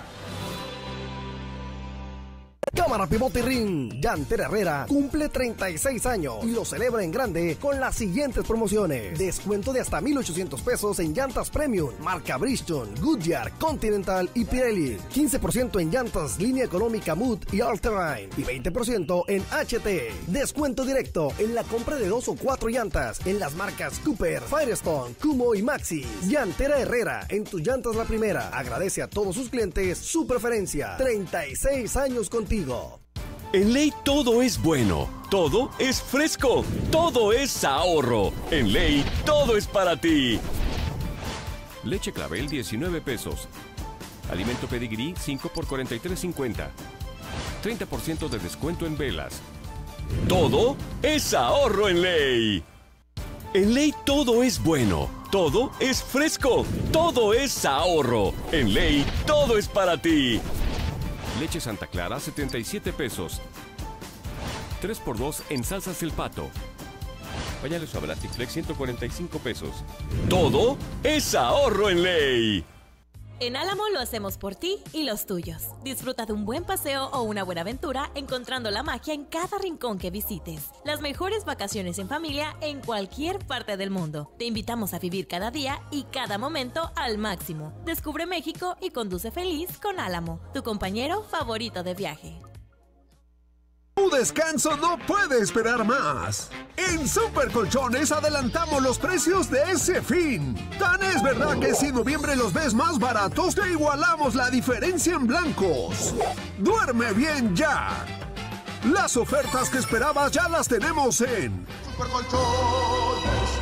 Cámara Pivote Ring, Yanter Herrera cumple treinta y seis años y lo celebra en grande con las siguientes promociones: descuento de hasta mil ochocientos pesos en llantas Premium, marca Bridgestone, Goodyear, Continental y Pirelli, quince por ciento en llantas línea económica Mood y All Terrain y veinte por ciento en H T. Descuento directo en la compra de dos o cuatro llantas en las marcas Cooper, Firestone, Kumo y Maxxis. Llantera Herrera, en tus llantas la primera. Agradece a todos sus clientes su preferencia. treinta y seis años contigo. En Ley todo es bueno, todo es fresco, todo es ahorro. En Ley todo es para ti. Leche Clavel diecinueve pesos. Alimento Pedigree cinco por cuarenta y tres cincuenta. treinta por ciento de descuento en velas. Todo es ahorro en Ley. En Ley todo es bueno, todo es fresco, todo es ahorro. En Ley todo es para ti. Leche Santa Clara, setenta y siete pesos. tres por dos en salsas El Pato. Pañales Suavelastic Flex, ciento cuarenta y cinco pesos. Todo es ahorro en Ley. En Álamo lo hacemos por ti y los tuyos. Disfruta de un buen paseo o una buena aventura encontrando la magia en cada rincón que visites. Las mejores vacaciones en familia en cualquier parte del mundo. Te invitamos a vivir cada día y cada momento al máximo. Descubre México y conduce feliz con Álamo, tu compañero favorito de viaje. Tu descanso no puede esperar más. En Super Colchones adelantamos los precios de ese fin. Tan es verdad que si en noviembre los ves más baratos, te igualamos la diferencia en blancos. Duerme bien ya. Las ofertas que esperabas ya las tenemos en Super Colchones.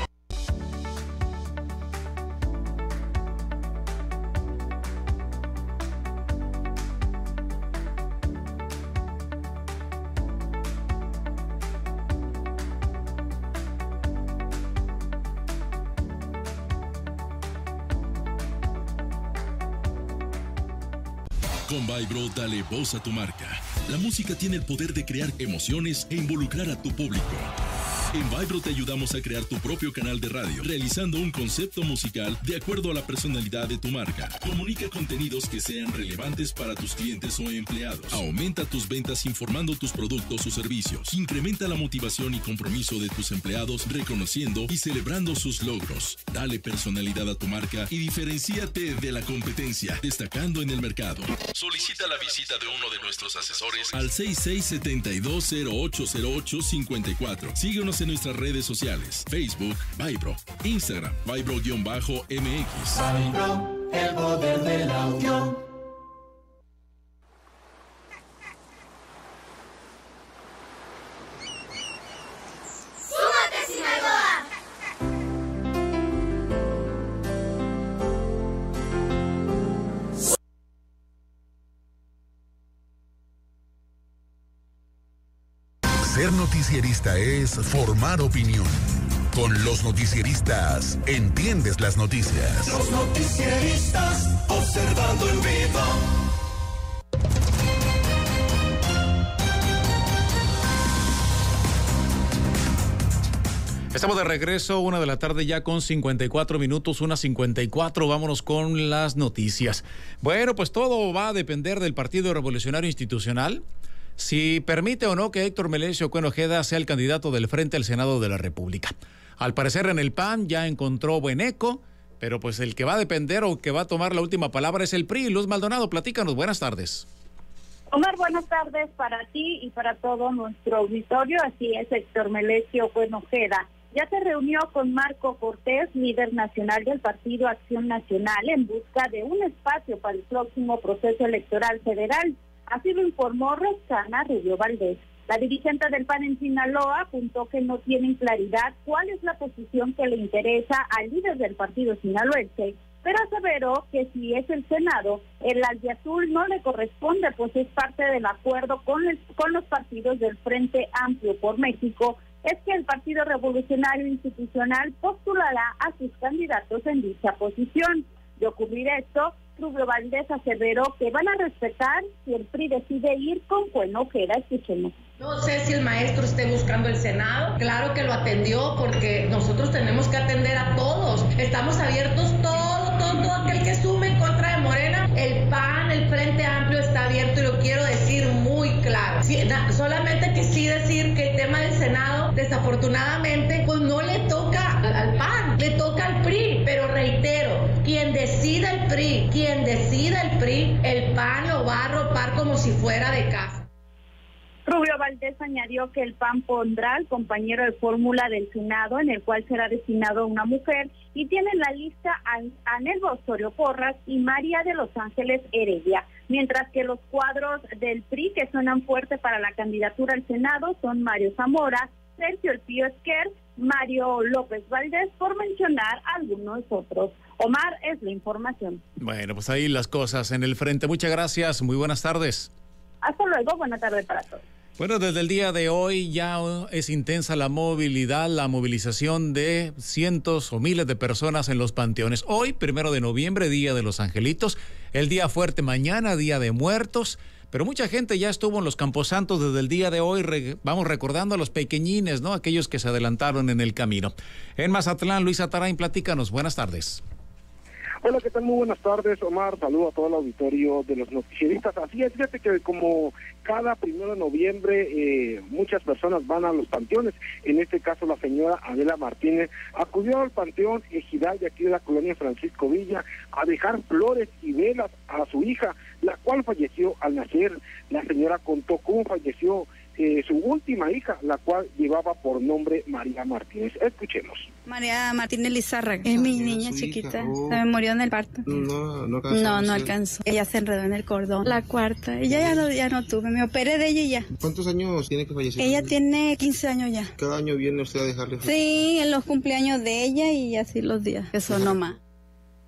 Con Vibro, dale voz a tu marca. La música tiene el poder de crear emociones e involucrar a tu público. En Vibro te ayudamos a crear tu propio canal de radio, realizando un concepto musical de acuerdo a la personalidad de tu marca. Comunica contenidos que sean relevantes para tus clientes o empleados. Aumenta tus ventas informando tus productos o servicios. Incrementa la motivación y compromiso de tus empleados, reconociendo y celebrando sus logros. Dale personalidad a tu marca y diferencíate de la competencia, destacando en el mercado. Solicita la visita de uno de nuestros asesores al seis seis siete dos cero ocho cero ocho cinco cuatro. Síguenos en nuestras redes sociales: Facebook, Vibro, Instagram, Vibro-M X. Vibro, el poder del audio. Ser noticierista es formar opinión. Con los noticieristas entiendes las noticias. Los noticieristas observando en vivo. Estamos de regreso, una de la tarde ya con cincuenta y cuatro minutos, una cincuenta y cuatro. Vámonos con las noticias. Bueno, pues todo va a depender del Partido Revolucionario Institucional, si permite o no que Héctor Melesio Cuen Ojeda sea el candidato del Frente al Senado de la República. Al parecer en el P A N ya encontró buen eco, pero pues el que va a depender o que va a tomar la última palabra es el P R I. Luz Maldonado, platícanos, buenas tardes. Omar, buenas tardes para ti y para todo nuestro auditorio. Así es, Héctor Melesio Cuen Ojeda ya se reunió con Marco Cortés, líder nacional del Partido Acción Nacional, en busca de un espacio para el próximo proceso electoral federal. Así lo informó Roxana Rubio Valdés. La dirigente del P A N en Sinaloa apuntó que no tienen claridad cuál es la posición que le interesa al líder del partido sinaloense, pero aseveró que si es el Senado, el albiazul no le corresponde, pues es parte del acuerdo con, el, con los partidos del Frente Amplio por México, es que el Partido Revolucionario Institucional postulará a sus candidatos en dicha posición. De ocurrir esto, Rubio Valdés aseveró que van a respetar si el P R I decide ir con Cuen Ojeda. Escuchemos. No sé si el maestro esté buscando el Senado. Claro que lo atendió, porque nosotros tenemos que atender a todos. Estamos abiertos todo, todo, todo aquel que sume en contra de Morena. El P A N, el Frente Amplio está abierto y lo quiero decir muy claro. Sí, na, solamente que sí decir que el tema del Senado, desafortunadamente, pues no le toca al, al P A N, le toca al P R I. Pero reitero, quien decida el P R I, quien decida el P R I, el P A N lo va a arropar como si fuera de casa. Rubio Valdés añadió que el P A N pondrá al compañero de fórmula del Senado, en el cual será destinado una mujer, y tiene en la lista a Anelva Osorio Porras y María de Los Ángeles Heredia, mientras que los cuadros del P R I que suenan fuerte para la candidatura al Senado son Mario Zamora, Sergio El Pío Esquer, Mario López Valdés, por mencionar algunos otros. Omar, es la información. Bueno, pues ahí las cosas en el frente. Muchas gracias, muy buenas tardes. Hasta luego, buena tarde para todos. Bueno, desde el día de hoy ya es intensa la movilidad, la movilización de cientos o miles de personas en los panteones. Hoy, primero de noviembre, Día de los Angelitos, el día fuerte mañana, Día de Muertos, pero mucha gente ya estuvo en los camposantos desde el día de hoy. Re, vamos recordando a los pequeñines, ¿no? Aquellos que se adelantaron en el camino. En Mazatlán, Luis Atarain, platícanos. Buenas tardes. Hola, ¿qué tal? Muy buenas tardes, Omar. Saludo a todo el auditorio de los noticieristas. Así es, fíjate que como cada primero de noviembre eh, muchas personas van a los panteones. En este caso, la señora Adela Martínez acudió al panteón Ejidal de aquí de la colonia Francisco Villa a dejar flores y velas a su hija, la cual falleció al nacer. La señora contó cómo falleció Eh, su última hija, la cual llevaba por nombre María Martínez. Escuchemos. María Martínez Lizárraga, es mi niña chiquita, oh. Se me murió en el parto. No, no alcanzó. No, no alcanzó. Ella se enredó en el cordón. La cuarta, ella ya no, ya no tuve, me operé de ella y ya. ¿Cuántos años tiene que fallecer? Ella tiene quince años ya. ¿Cada año viene usted a dejarle flores? Sí, en los cumpleaños de ella y así los días, eso no más.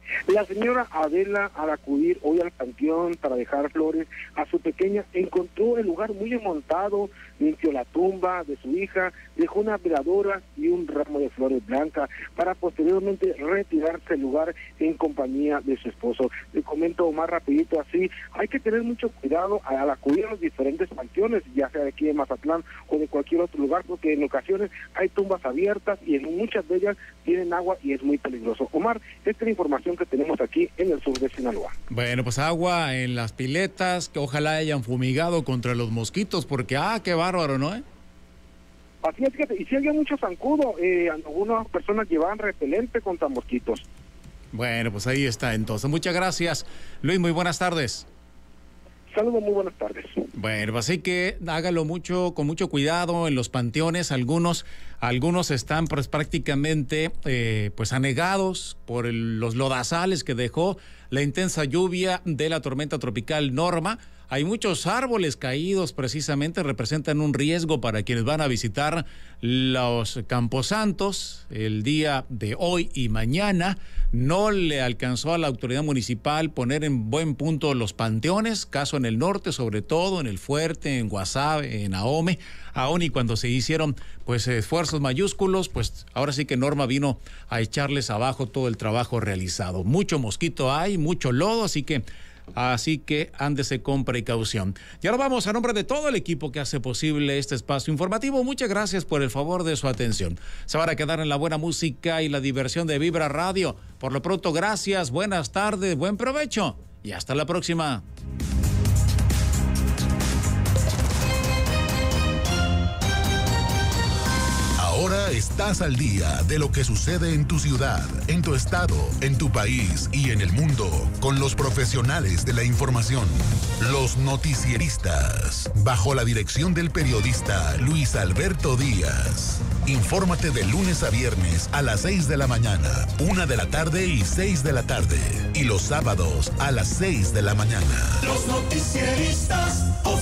La señora Adela, al acudir hoy al panteón para dejar flores a su pequeña, encontró el lugar muy montado, limpió la tumba de su hija, dejó una veladora y un ramo de flores blancas para posteriormente retirarse del lugar en compañía de su esposo. Le comento más rapidito así, hay que tener mucho cuidado al acudir a los diferentes panteones, ya sea de aquí de Mazatlán o de cualquier otro lugar, porque en ocasiones hay tumbas abiertas y en muchas de ellas tienen agua y es muy peligroso. Omar, esta es la información que tenemos aquí en el sur de Sinaloa. Bueno, pues agua en las piletas, que ojalá hayan fumigado contra los mosquitos, porque ah, qué bárbaro, ¿no? Eh? Así es, que y si había mucho zancudo, eh, algunas personas llevaban repelente contra mosquitos. Bueno, pues ahí está entonces. Muchas gracias, Luis, muy buenas tardes. Saludos, muy buenas tardes. Bueno, así que hágalo mucho, con mucho cuidado en los panteones. Algunos, algunos están pues prácticamente eh, pues anegados por el, los lodazales que dejó la intensa lluvia de la tormenta tropical Norma. Hay muchos árboles caídos, precisamente representan un riesgo para quienes van a visitar los Camposantos el día de hoy y mañana. No le alcanzó a la autoridad municipal poner en buen punto los panteones, caso en el norte, sobre todo en el Fuerte, en Guasave, en Ahome. Aún y cuando se hicieron pues esfuerzos mayúsculos, pues ahora sí que Norma vino a echarles abajo todo el trabajo realizado. Mucho mosquito hay, mucho lodo, así que Así que ándese con precaución. Y ahora vamos, a nombre de todo el equipo que hace posible este espacio informativo, muchas gracias por el favor de su atención. Se van a quedar en la buena música y la diversión de Vibra Radio. Por lo pronto, gracias, buenas tardes, buen provecho y hasta la próxima. Ahora estás al día de lo que sucede en tu ciudad, en tu estado, en tu país y en el mundo con los profesionales de la información. Los noticieristas, bajo la dirección del periodista Luis Alberto Díaz. Infórmate de lunes a viernes a las seis de la mañana, una de la tarde y seis de la tarde. Y los sábados a las seis de la mañana. Los noticieristas.